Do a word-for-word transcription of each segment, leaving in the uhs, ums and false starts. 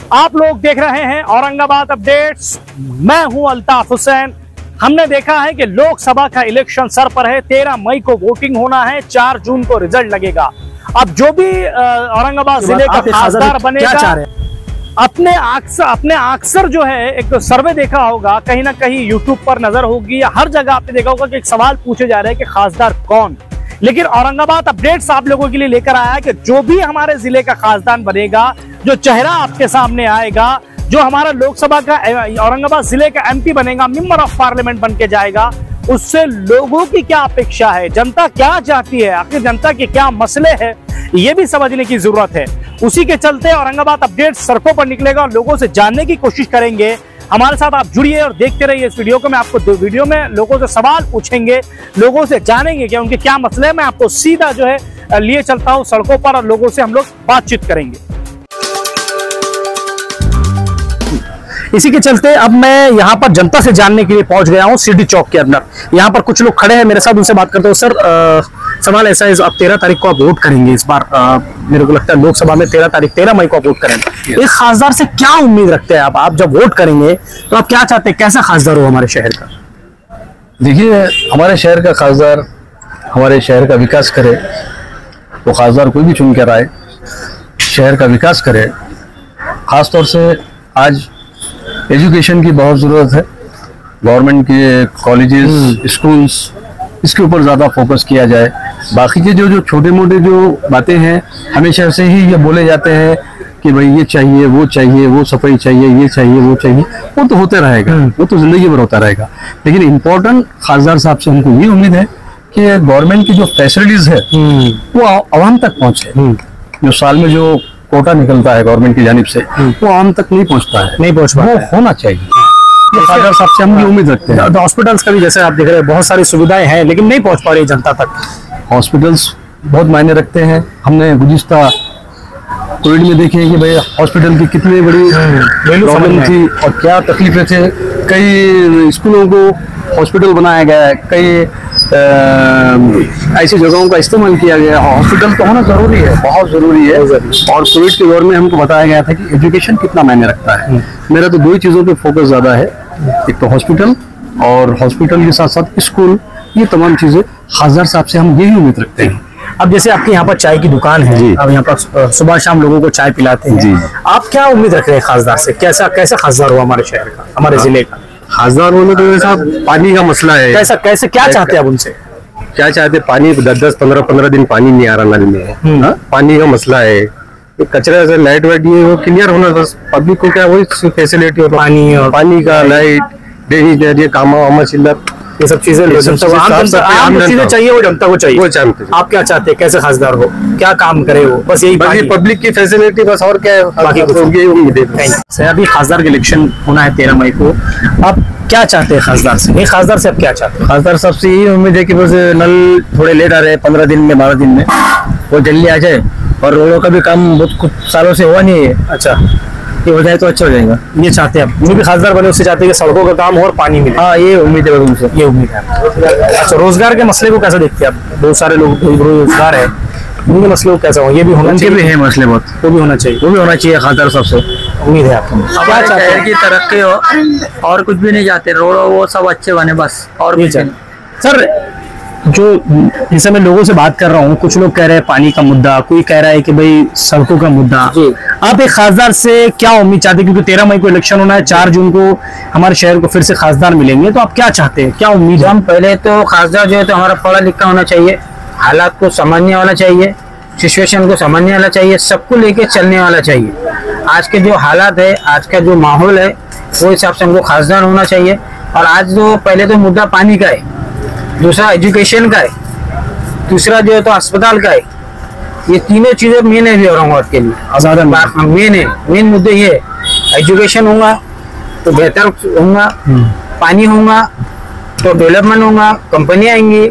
आप लोग देख रहे हैं औरंगाबाद अपडेट्स। मैं हूं अल्ताफ हुसैन। हमने देखा है कि लोकसभा का इलेक्शन सर पर है। तेरह मई को वोटिंग होना है, चार जून को रिजल्ट लगेगा। अब जो भी औरंगाबाद जिले का खासदार बनेगा, अपने अक्सर अपने अक्सर जो है एक तो सर्वे देखा होगा, कहीं ना कहीं यूट्यूब पर नजर होगी या हर जगह आपने देखा होगा कि एक सवाल पूछे जा रहे हैं कि खासदार कौन। लेकिन औरंगाबाद अपडेट्स आप लोगों के लिए लेकर आया है कि जो भी हमारे जिले का खासदार बनेगा, जो चेहरा आपके सामने आएगा, जो हमारा लोकसभा का औरंगाबाद जिले का एमपी बनेगा, मेंबर ऑफ पार्लियामेंट बन के जाएगा, उससे लोगों की क्या अपेक्षा है, जनता क्या चाहती है, आखिर जनता के क्या मसले हैं, ये भी समझने की जरूरत है। उसी के चलते औरंगाबाद अपडेट सड़कों पर निकलेगा और लोगों से जानने की कोशिश करेंगे। हमारे साथ आप जुड़िए और देखते रहिए इस वीडियो को। मैं आपको दो वीडियो में लोगों से सवाल पूछेंगे, लोगों से जानेंगे कि उनके क्या मसले हैं। मैं आपको सीधा जो है लिए चलता हूं सड़कों पर और लोगों से हम लोग बातचीत करेंगे। इसी के चलते अब मैं यहाँ पर जनता से जानने के लिए पहुंच गया हूँ सीडी चौक के अंदर। यहाँ पर कुछ लोग खड़े हैं मेरे साथ, उनसे बात करते हो। सर आ, सवाल ऐसा है, अब तेरह तारीख को आप वोट करेंगे इस बार, आ, मेरे को लगता है लोकसभा में तेरह तारीख तेरह मई को आप वोट करेंगे। एक खासदार से क्या उम्मीद रखते हैं आप? आप जब वोट करेंगे तो आप क्या चाहते हैं, कैसा खासदार हो हमारे शहर का? देखिए, हमारे शहर का खासदार हमारे शहर का विकास करे। वो खासदार कोई भी चुन कर आए, शहर का विकास करे। खासतौर से आज एजुकेशन की बहुत ज़रूरत है। गवर्नमेंट के कॉलेजेस, स्कूल्स, इसके ऊपर ज़्यादा फोकस किया जाए। बाकी के जो जो छोटे मोटे जो बातें हैं, हमेशा से ही ये बोले जाते हैं कि भाई ये चाहिए, वो चाहिए, वो सफाई चाहिए, ये चाहिए, वो चाहिए, वो तो होते रहेगा, वो तो जिंदगी भर होता रहेगा। लेकिन इम्पोर्टेंट खासदार साहब से हमको ये उम्मीद है कि गवर्नमेंट की जो फैसिलिटीज़ है वो आवाम तक पहुँचे। जो साल में जो कोटा निकलता है गवर्नमेंट की जानिब से, वो आम तक नहीं पहुंचता है, नहीं पहुंच पाता, वो होना चाहिए। खासदार साहब से हम ये उम्मीद रखते हैं। हॉस्पिटल्स का भी जैसे आप देख रहे हैं, बहुत सारी सुविधाएं हैं लेकिन नहीं पहुंच पा रही जनता तक। हॉस्पिटल्स बहुत मायने रखते हैं। हमने गुज़िश्ता कोविड में देखे हैं कि भाई हॉस्पिटल की कितनी बड़ी प्रॉब्लम थी और क्या तकलीफें थे। कई स्कूलों को हॉस्पिटल बनाया गया है, कई ऐसी जगहों का इस्तेमाल किया गया है। हॉस्पिटल तो होना जरूरी है, बहुत जरूरी है। और कोविड के दौर में हमको बताया गया था कि एजुकेशन कितना मायने रखता है। मेरा तो दो ही चीज़ों पे फोकस ज़्यादा है, एक तो हॉस्पिटल और हॉस्पिटल के साथ साथ स्कूल। ये तमाम चीज़ें खासदार साहब से हम यही उम्मीद रखते हैं। अब जैसे आपके यहाँ पर चाय की दुकान है, अब यहाँ पर सुबह शाम लोगों को चाय पिलाते हैं जी। आप क्या उम्मीद रख रहे हैं खासदार से? कैसा कैसा खासदार हो हमारे शहर का, हमारे जिले का? खासदार होने तो ऐसा पानी का मसला है। कैसा कैसे क्या चाहते हैं आप उनसे? क्या चाहते? पानी दस दस पंद्रह पंद्रह दिन पानी नहीं आ रहा नल में, पानी का मसला है। कचरा से लाइट वाइट ये वो क्लियर होना, बस पब्लिक को क्या वही फैसिलिटी हो, पानी और पानी का, लाइट, ड्रेनेज, काम वामा चिल्लर, ये सब चीजें चीजें चाहिए, वो जनता को चाहिए। वो चाहते हैं। आप क्या चाहते हैं, कैसे खासदार हो, क्या काम करे वो? बस यही पब्लिक की फैसिलिटी, बस और क्या है, बाकी यही उम्मीद है। अभी खासदार के इलेक्शन होना है तेरह मई को, आप क्या चाहते हैं खासदार से? नहीं, खासदार से आप क्या चाहते हैं? खासदार साहब से यही उम्मीद है कि बस नल थोड़े लेट आ रहे हैं, पंद्रह दिन में बारह दिन में वो जल्दी आ जाए। और रोडों का भी काम बहुत कुछ सालों से हुआ नहीं है, अच्छा ये हो जाए तो अच्छा हो जाएगा। ये चाहते हैं आप? जो भी खासदार बने उससे चाहते हैं कि सड़कों का काम हो और पानी मिले। हाँ, ये उम्मीद है उनसे, ये उम्मीद है। अच्छा, रोजगार के मसले को कैसे देखते हैं आप? बहुत सारे लोग बेरोजगार है, उनके मसले को कैसा हो? ये भी होना चाहिए, भी है मसले बहुत, वो भी होना चाहिए, वो भी होना चाहिए। खासदार साहब से उम्मीद है आपको? क्या चाहते हैं? की तरक्की हो और कुछ भी नहीं चाहते, रोड वो सब अच्छे बने बस, और भी चाहिए। सर, जो जैसे मैं लोगों से बात कर रहा हूँ, कुछ लोग कह रहे हैं पानी का मुद्दा, कोई कह रहा है कि भाई सड़कों का मुद्दा। आप एक खासदार से क्या उम्मीद चाहते हैं? क्योंकि तेरह मई को इलेक्शन होना है, चार जून को हमारे शहर को फिर से खासदार मिलेंगे, तो आप क्या चाहते हैं, क्या उम्मीद है? हम पहले तो खासदार जो है तो हमारा पढ़ा लिखा होना चाहिए, हालात को समझने वाला चाहिए, सिचुएशन को समझने वाला चाहिए, सबको लेके चलने वाला चाहिए। आज के जो हालात है, आज का जो माहौल है, वो हिसाब से हमको खासदार होना चाहिए। और आज जो पहले तो मुद्दा पानी का है, दूसरा एजुकेशन का है, तीसरा जो है तो अस्पताल का है। ये तीनों चीजें मेन है औरंगाबाद के लिए, मेन है। मेन मुद्दे ये एजुकेशन होगा तो बेहतर होगा, पानी होगा तो डेवलपमेंट होगा, कंपनियां आएंगी,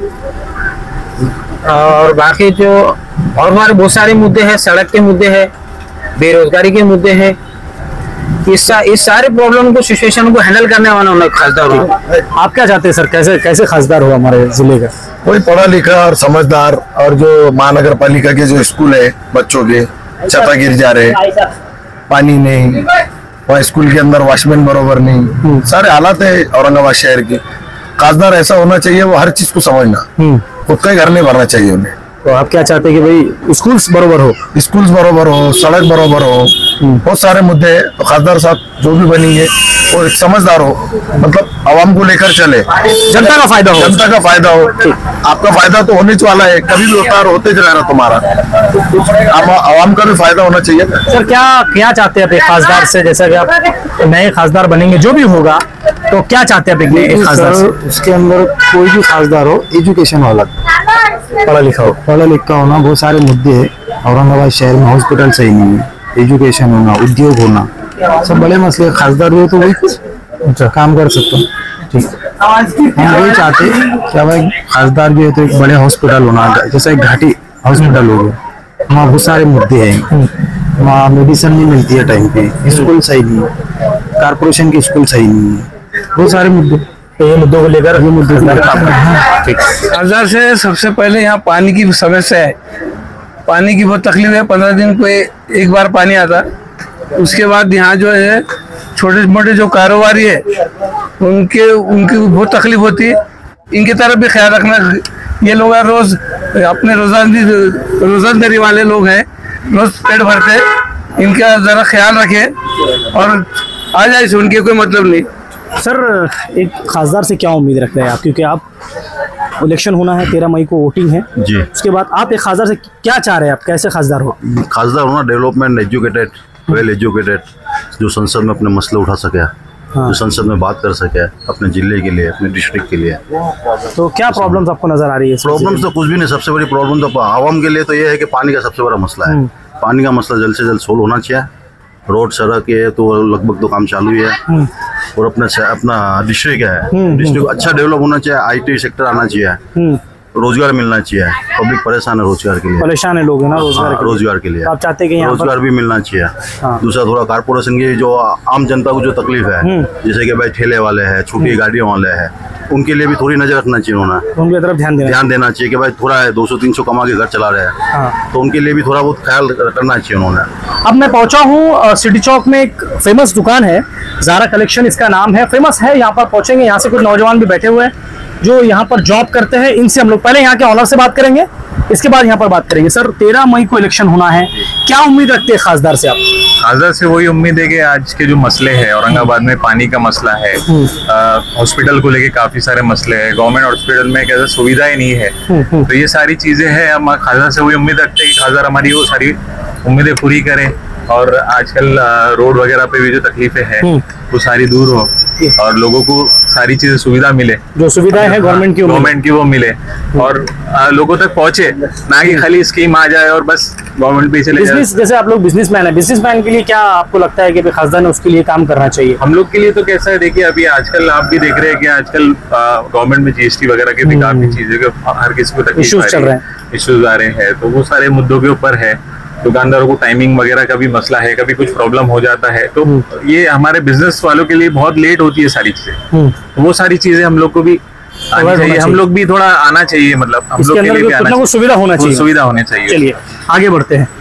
और बाकी जो और बार बहुत सारे मुद्दे हैं, सड़क के मुद्दे हैं, बेरोजगारी के मुद्दे हैं। इस इस सारे प्रॉब्लम को, सिचुएशन को हैंडल करने वाला होना खासदार हो। आप क्या चाहते हैं सर, कैसे कैसे खासदार हो हमारे जिले का? कोई पढ़ा लिखा और समझदार, और जो महानगर पालिका के जो स्कूल है, बच्चों के छत गिर जा रहे, पानी नहीं, वहाँ स्कूल के अंदर वॉचमैन बरोबर नहीं, सारे हालात है औरंगाबाद शहर के। खासदार ऐसा होना चाहिए वो हर चीज को समझना, खुद का ही घर नहीं भरना चाहिए उन्हें। तो आप क्या चाहते हैं कि भाई स्कूल्स बरोबर हो, स्कूल्स बरोबर हो, सड़क बरोबर हो, बहुत सारे मुद्दे हैं। तो खासदार साहब जो भी बनेंगे वो एक समझदार हो, मतलब आवाम को लेकर चले, जनता का फायदा हो, जनता का फायदा हो। आपका फायदा तो होने वाला है, कभी भी होता है, होते जा रहा तुम्हारा, आवाम का भी फायदा होना चाहिए। सर क्या क्या चाहते हैं आप एक खासदार से, जैसा कि आप नए खासदार बनेंगे जो भी होगा, तो क्या चाहते हैं आप एक खासदार से? उसके अंदर कोई भी खासदार हो, एजुकेशन वाला, पढ़ा लिखा हो, पढ़ा लिखा होना। बहुत सारे मुद्दे हैं औरंगाबाद शहर में, हॉस्पिटल सही नहीं है, एजुकेशन होना, उद्योग होना, सब बड़े मसले। खासदार भी हो तो वही काम कर सकते हैं। ठीक, हम वही चाहते क्या भाई खासदार भी है तो एक बड़े हॉस्पिटल होना, जैसा एक घाटी हॉस्पिटल हो गया, वहाँ बहुत सारे मुद्दे हैं। वहाँ मेडिसिन नहीं मिलती है टाइम पे, स्कूल सही नहीं है, कारपोरेशन की स्कूल सही नहीं है, बहुत सारे मुद्दे। तो ये मुद्दों को लेकर ये मुद्दे ठीक। खासदार से सबसे पहले यहाँ पानी की समस्या है, पानी की बहुत तकलीफ है। पंद्रह दिन को एक बार पानी आता, उसके बाद यहाँ जो है छोटे मोटे जो कारोबारी है उनके उनकी बहुत तकलीफ होती है। इनकी तरफ भी ख्याल रखना। ये लोग रोज अपने रोजानी रोजंदारी वाले लोग हैं, रोज पेट भरते हैं, इनका जरा ख्याल रखें और आ जाए से उनके कोई मतलब नहीं। सर एक खासदार से क्या उम्मीद रखते हैं आप, क्योंकि आप इलेक्शन होना है, तेरह मई को वोटिंग है जी, उसके बाद आप एक खासदार से क्या चाह रहे हैं, आप कैसे खासदार हो? खासदार होना डेवलपमेंट, एजुकेटेड, वेल एजुकेटेड, जो संसद में अपने मसले उठा सके, हाँ। जो संसद में बात कर सके अपने जिले के लिए, अपने डिस्ट्रिक्ट के लिए। तो क्या प्रॉब्लम्स आपको नजर आ रही है? प्रॉब्लम्स तो कुछ भी नहीं, सबसे बड़ी प्रॉब्लम तो आवाम के लिए तो ये है कि पानी का सबसे बड़ा मसला है। पानी का मसला जल्द से जल्द सोल्व होना चाहिए। रोड सड़क है तो लगभग तो काम चालू ही है, और अपना अपना डिस्ट्रिक्ट है, डिस्ट्रिक्ट अच्छा डेवलप होना चाहिए, आईटी सेक्टर आना चाहिए, रोजगार मिलना चाहिए। पब्लिक परेशान है रोजगार के लिए, परेशान है लोग है ना रोजगार, हाँ, रोजगार के लिए आप चाहते हैं कि रोजगार भी मिलना चाहिए। हाँ। दूसरा थोड़ा कारपोरेशन की जो आम जनता को जो तकलीफ है, जैसे कि भाई ठेले वाले हैं, छोटी गाड़ियों वाले हैं, उनके लिए भी थोड़ी नजर रखना चाहिए। उन्होंने उनकी तरफ ध्यान देना ध्यान देना चाहिए कि भाई थोड़ा है दो सौ तीन सौ कमा के घर चला रहे हैं, हाँ। तो उनके लिए भी थोड़ा बहुत ख्याल करना चाहिए उन्होंने। अब मैं पहुंचा हूँ सिटी चौक में, एक फेमस दुकान है, ज़ारा कलेक्शन इसका नाम है, फेमस है। यहाँ पर पहुंचेंगे, यहाँ से कुछ नौजवान भी बैठे हुए हैं जो यहाँ पर जॉब करते हैं, इनसे हम लोग पहले यहाँ के ऑनर से बात करेंगे, इसके बाद यहाँ पर बात करेंगे। सर तेरह मई को इलेक्शन होना है, क्या उम्मीद रखते हैं खासदार से आप? खासदार से वही उम्मीद है कि आज के जो मसले हैं, औरंगाबाद में पानी का मसला है, हॉस्पिटल को लेके काफी सारे मसले हैं, गवर्नमेंट हॉस्पिटल में कैसे सुविधाएं नहीं है, तो ये सारी चीजें हैं। हम खासदार से वही उम्मीद रखते हैं कि खासदार हमारी वो सारी उम्मीदें पूरी करें, और आजकल रोड वगैरह पे भी जो तकलीफें हैं वो सारी दूर हो, और लोगों को सारी चीजें सुविधा मिले, जो सुविधाएं हैं गवर्नमेंट की गवर्नमेंट की वो मिले, और आ, लोगों तक पहुंचे, ना कि खाली स्कीम आ जाए और बस गवर्नमेंट पे चले जाए। जैसे आप लोग बिजनेसमैन है, बिजनेसमैन के लिए क्या आपको लगता है कि खासदार ने उसके लिए काम करना चाहिए? हम लोग के लिए तो कैसा है, देखिए अभी आजकल आप भी देख रहे हैं कि आजकल गवर्नमेंट में जीएसटी वगैरह के भी काफी चीजें के हर किसी को तकलीफ इश्यूज चल रहे हैं, इश्यूज आ रहे हैं, तो वो सारे मुद्दों के ऊपर है। दुकानदारों को टाइमिंग वगैरह का भी मसला है, कभी कुछ प्रॉब्लम हो जाता है, तो ये हमारे बिजनेस वालों के लिए बहुत लेट होती है सारी चीजें, वो सारी चीजें हम लोग को भी आनी चाहिए, हम लोग भी थोड़ा आना चाहिए, मतलब हम लोग के लिए भी आना चाहिए, सुविधा होना चाहिए, सुविधा होनी चाहिए। चलिए आगे बढ़ते हैं।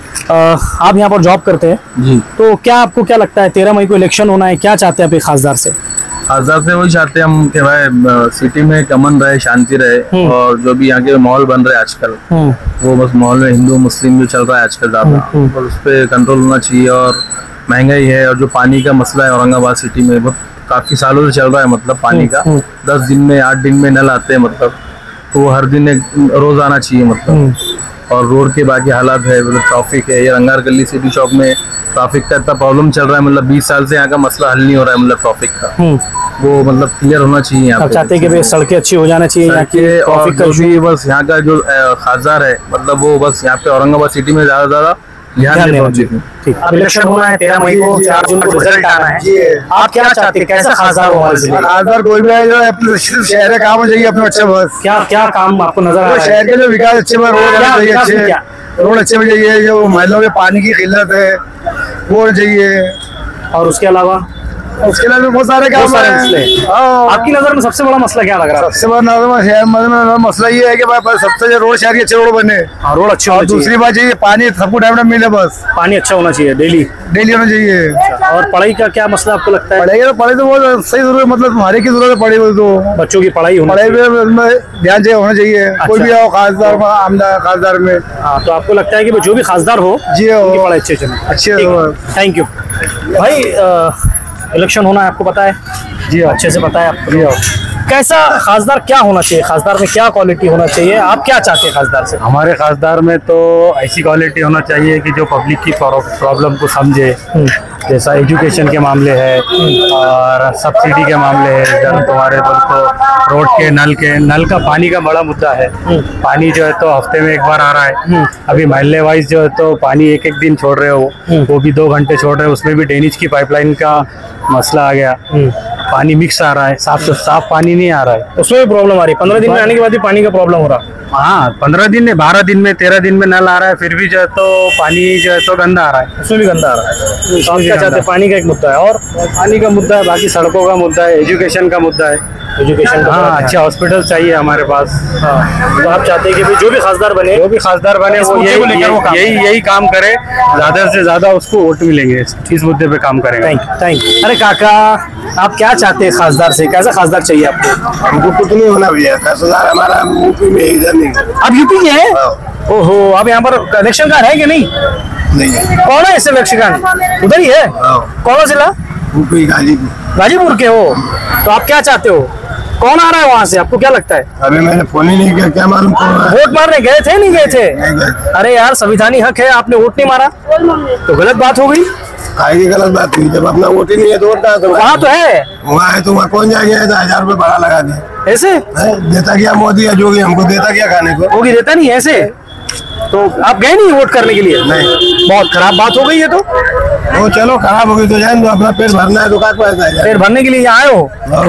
आप यहाँ पर जॉब करते हैं जी, तो क्या आपको क्या लगता है तेरह मई को इलेक्शन होना है, क्या चाहते हैं आप एक खासदार से? खासदार से वही चाहते हैं हम कि भाई सिटी में अमन रहे, शांति रहे, और जो भी यहाँ के माहौल बन रहे आजकल, वो बस माहौल में हिंदू मुस्लिम जो चल रहा है आजकल ज्यादा, और उस पर कंट्रोल होना चाहिए। और महंगाई है, और जो पानी का मसला है औरंगाबाद सिटी में बहुत काफी सालों से चल रहा है, मतलब पानी का दस दिन में आठ दिन में नल आते हैं, मतलब तो वो हर दिन एक रोज आना चाहिए, मतलब। और रोड के बाकी हालात है, मतलब ट्रैफिक है, ये रंगार गली सिटी चौक में ट्रैफिक का इतना प्रॉब्लम चल रहा है, मतलब बीस साल से यहाँ का मसला हल नहीं हो रहा है, मतलब ट्रैफिक का वो मतलब क्लियर होना चाहिए यहाँ पे। चाहते हैं कि सड़कें अच्छी हो जाना चाहिए यहाँ की, और जो भी बस यहाँ का जो खासदार है, मतलब वो बस यहाँ पे औरंगाबाद सिटी में ज्यादा ज्यादा ध्यान देना चाहिए। ठीक, अब इलेक्शन होना है तेरह मई को, चार जून को रिजल्ट आना है, आप क्या चाहते हैं, कैसा खासदार हो? खासदार कोई भी है जो अपने शहर का काम हो जाएगी अपने अच्छा, बस क्या क्या काम आपको नजर आ रहा है? शहर के जो विकास अच्छे, रोड अच्छे, रोड अच्छे हो जाइए, जो महिलाओं के पानी की किल्लत है वो होना चाहिए, और उसके अलावा उसके लिए भी बहुत सारे बहुत काम सारे हैं। मसले। हाँ। आपकी नजर में सबसे बड़ा मसला क्या लग रहा है? सबसे बड़ा नजर शहर में मसला ये है कि भाई सबसे जो रोड शहर के अच्छे रोड बने, हाँ, रोड अच्छे और होने चाहिए, दूसरी बात चाहिए पानी सबको टाइम टाइम मिले, बस पानी अच्छा होना चाहिए डेली। डेली होना चाहिए। और पढ़ाई का क्या मसला आपको लगता है? पढ़ाई तो पढ़ाई तो बहुत सही जरूरत, मतलब हमारे की जरूरत है पढ़ाई तो बच्चों की पढ़ाई होनी पढ़ाई चाहिए। में ध्यान चाहिए होना चाहिए। कोई भी आओ खासदार में आमदार खासदार में, हाँ, तो आपको लगता है कि जो भी खासदार हो जी हो उनकी पढ़ाई अच्छे चले। अच्छे थैंक यू भाई। इलेक्शन होना है, आपको पता है? जी हाँ। अच्छे से पता है आपको? कैसा खासदार क्या होना चाहिए? खासदार में क्या क्वालिटी होना चाहिए? आप क्या चाहते हैं खासदार से? हमारे खासदार में तो ऐसी क्वालिटी होना चाहिए कि जो पब्लिक की प्रॉब्लम को समझे, जैसा एजुकेशन के मामले है और सब्सिडी के मामले है, इधर तुम्हारे बोल तो रोड के नल के नल का पानी का बड़ा मुद्दा है। पानी जो है तो हफ्ते में एक बार आ रहा है, अभी मोहल्ले वाइज जो है तो पानी एक एक दिन छोड़ रहे हो, वो भी दो घंटे छोड़ रहे हो, उसमें भी ड्रेनेज की पाइपलाइन का मसला आ गया। पानी मिक्स आ रहा है, साफ साफ पानी नहीं आ रहा है, उसमें भी प्रॉब्लम आ रही है। पंद्रह दिन में आने के बाद भी पानी का प्रॉब्लम हो रहा है। हाँ पंद्रह दिन में बारह दिन में तेरह दिन में नल आ रहा है, फिर भी जो है तो पानी जो है तो गंदा आ रहा है, उसमें भी गंदा आ रहा है। तो आप क्या चाहते हैं? पानी का एक मुद्दा है, और पानी का मुद्दा है, बाकी सड़कों का मुद्दा है, एजुकेशन का मुद्दा है। एजुकेशन का हाँ अच्छे हॉस्पिटल चाहिए हमारे पास। हाँ, तो आप चाहते हैं कि भाई जो भी खासदार बने, जो भी खासदार बने इस वो मुद्दे यही को लेकर वो काम यही यही यही काम करे, ज्यादा से ज्यादा उसको वोट मिलेंगे, इस मुद्दे पे काम करेंगे। Thank you thank you. अरे काका, आप क्या चाहते हैं खासदार से? कैसा खासदार चाहिए आपको? हमको कुछ नहीं होना भैया, खासदार हमारा यूपी में इधर नहीं। आप यूपी के हैं? ओहो, अब यहाँ पर इलेक्शन कार्ड है कि नहीं? नहीं कौन है ऐसे इलेक्शन कार्ड? उधर ही है? कौन जिला? यूपी गाजीपुर। गाजीपुर के हो? तो आप क्या चाहते हो? कौन आ रहा है वहाँ से? आपको क्या लगता है? अभी मैंने फोन ही नहीं किया, क्या मालूम कौन है। वोट मारने गए थे नहीं गए थे? नहीं गए। अरे यार, संविधानी हक है, आपने वोट नहीं मारा तो गलत बात हो गई। काहे की गलत बात हुई? जब अपना वोट ही नहीं है तो वोट तो वहाँ तो है, वहाँ है तो वहाँ कौन जाएगा? हजार रुपए भाड़ा लगा दिया, ऐसे देता क्या मोदी या जोगी, हमको देता क्या खाने को? होगी, देता नहीं है ऐसे। तो आप गए नहीं वोट करने के लिए? नहीं। बहुत खराब बात हो गई है। तो वो चलो खराब हो गई तो जाए, तो अपना पेट भरना है तो काट पैसा है। पेट भरने के लिए यहाँ आए हो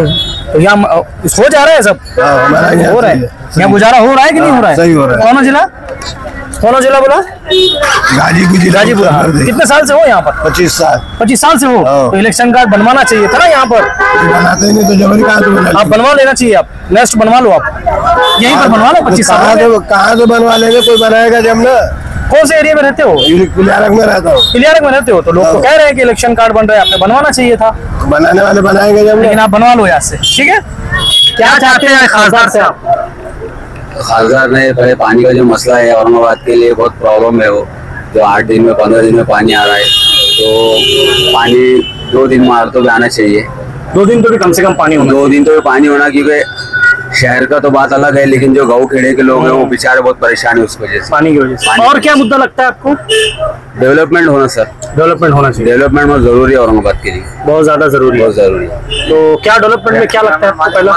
तो यहाँ हो जा रहा है सब? हाँ, हमारा यहाँ हो रहा है। सही यहाँ गुजारा हो रहा है कि नहीं हो रहा है? सही हो रहा है। कौन जिला? कौन जिला बोला? गाजीपुर जिला। गाजीपुर। हाँ। कितने साल से हो यहाँ पर? पच्चीस साल। पच्चीस साल से हो? हाँ। तो इलेक्शन कार्ड बनवाना चाहिए था ना यहाँ पर। बनाते ही नहीं तो जबरी कहाँ से बना? आप बनवा लेना चाहिए, आप नेक्स्ट बनवा लो, आप यहीं पर बनवा लो। पच्चीस साल कहाँ में से कहाँ से बनवा लेंगे? कोई बनाएगा जब ना। कौन से एरिया में रहते हो? पिलियारक में रहता हूँ। पिलियारक में रहते हो? तो लोग तो कह रहे हैं कि इलेक्शन कार्ड बन रहा है, आपने बनवाना चाहिए था। बनाने वाले बनाएंगे जब। लेकिन आप बनवा लो यहाँ से, ठीक है? क्या चाहते हैं खासदार से आप? खासदार ने पहले पानी का जो मसला है औरंगाबाद के लिए बहुत प्रॉब्लम है, वो जो आठ दिन में पंद्रह दिन में पानी आ रहा है, तो पानी दो दिन में तो भी आना चाहिए। दो दिन तो भी कम से कम पानी होना। दो दिन तो भी पानी होना, क्योंकि शहर का तो बात अलग है, लेकिन जो गाँव खेड़े के लोग हैं वो बेचारे बहुत परेशान है उस वजह से, पानी की वजह से। और क्या मुद्दा लगता है आपको? डेवलपमेंट होना सर, डेवलपमेंट होना चाहिए। डेवलपमेंट बहुत जरूरी है औरंगाबाद के लिए, बहुत ज्यादा जरूरी है। बहुत जरूरी है। तो क्या डेवलपमेंट में क्या लगता है आपको? पहला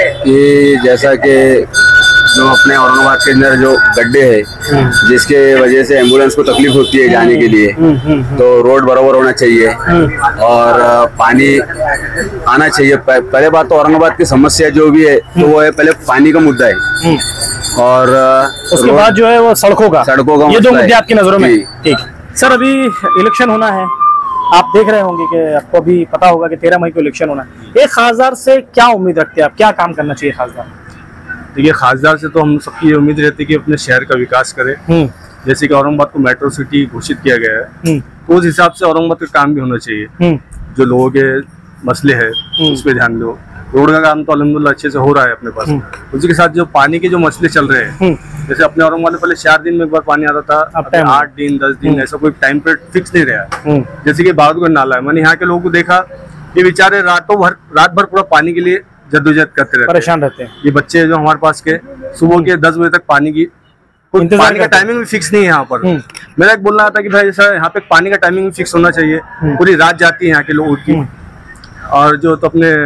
कि जैसा कि जो अपने औरंगाबाद के अंदर जो गड्ढे है, जिसके वजह से एम्बुलेंस को तकलीफ होती है जाने के लिए, तो रोड बराबर होना चाहिए और पानी आना चाहिए। पहले बात तो औरंगाबाद की समस्या जो भी है तो वो है पहले पानी का मुद्दा है, और उसके बाद जो है वो सड़कों का सड़कों का ये दो मसला मुद्दे है। आपकी नजरों में। जी। ठीक सर, अभी इलेक्शन होना है, आप देख रहे होंगे कि आपको अभी पता होगा कि तेरह मई को इलेक्शन होना है। एक खासदार से क्या उम्मीद रखते हैं आप? क्या काम करना चाहिए खासदार? देखिए खासदार से तो हम सबकी ये उम्मीद रहती है कि अपने शहर का विकास करे। जैसे कि औरंगाबाद को मेट्रो सिटी घोषित किया गया है, तो उस हिसाब से औरंगाबाद का काम भी होना चाहिए। जो लोगों के मसले है उस पर ध्यान दो। रोड का काम तो अल्हम्दुलिल्लाह अच्छे से हो रहा है अपने पास। उसी के साथ जो पानी के जो मसले चल रहे हैं, जैसे अपने औरंगाबाद में पहले चार दिन में एक बार पानी आता था, अब आठ दिन दस दिन ऐसा कोई टाइम पीरियड फिक्स नहीं रहा। जैसे कि बहादुरगढ़ नाला है, मैंने यहाँ के लोगों को देखा, ये बेचारे रातों भर रात भर पूरा पानी के लिए जद्दोजहद करते रहते, परेशान रहते हैं। ये बच्चे जो हमारे पास के सुबह के दस बजे तक पानी की पानी का टाइमिंग भी फिक्स नहीं है यहाँ पर। मेरा एक बोलना था कि भाई जैसा यहाँ पे पानी का टाइमिंग भी फिक्स होना चाहिए, पूरी रात जाती है यहाँ के लोगों की। और जो तो अपने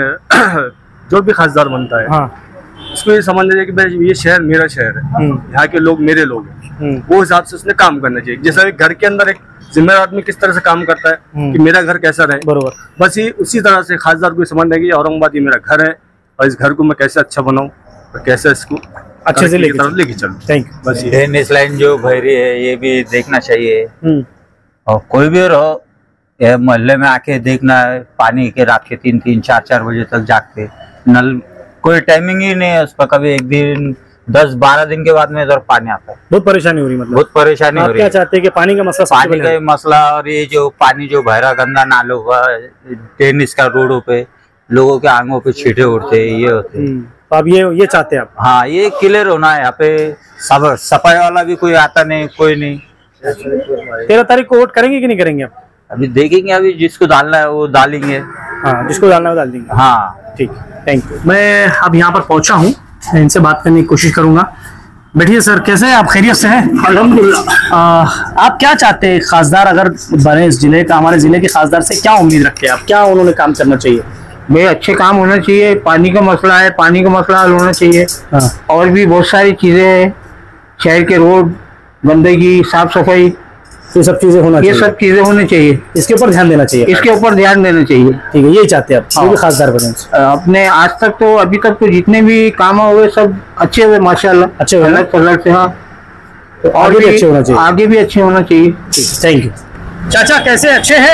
जो भी खासदार बनता है, हाँ। उसको ये समझना चाहिए कि भाई ये शहर मेरा शहर है, यहाँ के लोग मेरे लोग हैं, वो हिसाब से उसने काम करना चाहिए। जैसा एक घर के अंदर एक जिम्मेदार आदमी किस तरह से काम करता है कि मेरा घर कैसा रहे, बरोबर, बस ये उसी तरह से खासदार को समझना है कि औरंगाबाद ये मेरा घर है और इस घर को मैं कैसे अच्छा बनाऊं और कैसे इसको अच्छे से लेके लेके चलूं। Thank you. बस ड्रेनेज लाइन जो बह रही है ये भी देखना चाहिए, और कोई भी रहो ये मोहल्ले में आके देखना है, पानी के रात के तीन तीन चार चार बजे तक जागते, नल कोई टाइमिंग ही नहीं है उस पर। कभी एक दिन दस बारह दिन के बाद में इधर पानी आता है। बहुत परेशानी हो रही, मतलब बहुत परेशानी हो आप रही क्या है। चाहते हैं कि पानी का मसला सबसे पानी पहले का है? ये मसला, और ये जो पानी जो बहरा गंदा नालों का टेनिस का रोडों पे लोगों के आंगों पे छींटे उड़ते हैं, ये होते हैं। हम्म, तो आप ये ये चाहते हैं आप? हाँ, ये क्लियर होना है। यहाँ पे सब सफाई वाला भी कोई आता नहीं, कोई नहीं। तेरह तारीख को वोट करेंगे कि नहीं करेंगे आप? अभी देखेंगे, अभी जिसको डालना है वो डालेंगे। हाँ, जिसको डालना है वो डाल देंगे। हाँ ठीक, थैंक यू। मैं अब यहाँ पर पहुंचा हूँ, इनसे बात करने की कोशिश करूंगा। बैठिए सर, कैसे हैं आप? खैरियत से हैं? अल्हम्दुलिल्लाह। आप क्या चाहते हैं, खासदार अगर बने इस जिले का, हमारे जिले के खासदार से क्या उम्मीद रखते हैं आप? क्या उन्होंने काम करना चाहिए? भाई अच्छे काम होना चाहिए। पानी का मसला है, पानी का मसला हल होना चाहिए। हाँ। और भी बहुत सारी चीजें हैं, शहर के रोड, गंदगी, साफ सफाई, ये सब चीजें होना ये चाहिए, सब चीजें होनी चाहिए। इसके ऊपर ध्यान देना चाहिए। इसके ऊपर ध्यान देना चाहिए। ठीक है, यही चाहते हैं आप, जो भी खासदार बने। अपने आज तक तो अभी तक तो जितने भी काम हुए सब अच्छे हुए माशाल्लाह, अच्छे हुए ना? अलग कलर से। हाँ, तो आगे भी अच्छे होना चाहिए। आगे भी अच्छे होना चाहिए। Thank you. चाचा कैसे, अच्छे हैं?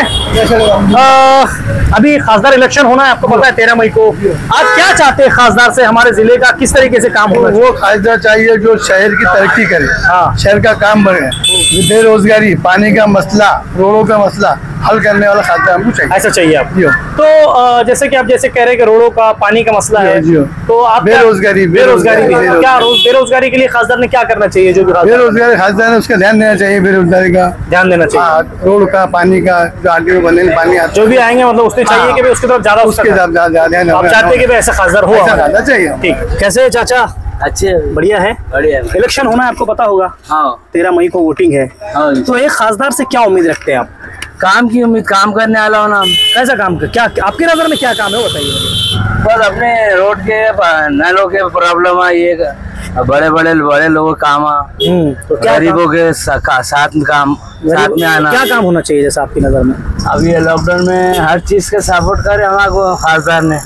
आ, अभी खासदार इलेक्शन होना है, आपको पता है तेरह मई को। आप क्या चाहते हैं खासदार से, हमारे जिले का किस तरीके से काम होना चाहिए? वो खासदार चाहिए जो शहर की तरक्की करे, हाँ। शहर का काम बने, बेरोजगारी, पानी का मसला, रोडों का मसला हल करने वाला खासदार हमको चाहिए। ऐसा चाहिए आप? जी। तो आ, जैसे कि आप जैसे कह रहे हैं कि रोडों का, पानी का मसला है, जी। तो आप क्या- बेरोजगारी, बेरोजगारी भी है। बेरोजगारी। क्या रोज- बेरोजगारी के लिए खासदार ने क्या करना चाहिए? जो भी खासदार- बेरोजगारी खासदार है उसका ध्यान देना चाहिए, बेरोजगारी का ध्यान देना चाहिए। हाँ, रोड का, पानी का, जो आगे बने पानी आता जो भी आएंगे मतलब उसने चाहिए कि भाई उसकी तरफ ज्यादा उसके उसका- साथ ज्यादा ध्यान आप चाहते हैं कि भाई ऐसा खासदार हो? ऐसा रहना चाहिए। ठीक। कैसे है चाचा? अच्छे, बढ़िया है। बढ़िया। इलेक्शन होना है, आपको पता होगा, हाँ तेरह मई को वोटिंग है। हाँ। तो एक खासदार से क्या उम्मीद रखते हैं आप? काम की उम्मीद, काम करने वाला होना। कैसा काम कर, क्या आपकी नजर में क्या काम है वो बताइए मुझे। बस अपने रोड के नलों के प्रॉब्लम है, ये बड़े बड़े बड़े लोगों का काम है, तो क्या गरीबों के सा- का- साथ में काम साथ में आना। क्या काम होना चाहिए जैसा आपकी नजर में? अब ये लॉकडाउन में हर चीज का सपोर्ट करे हमारे खासदार ने।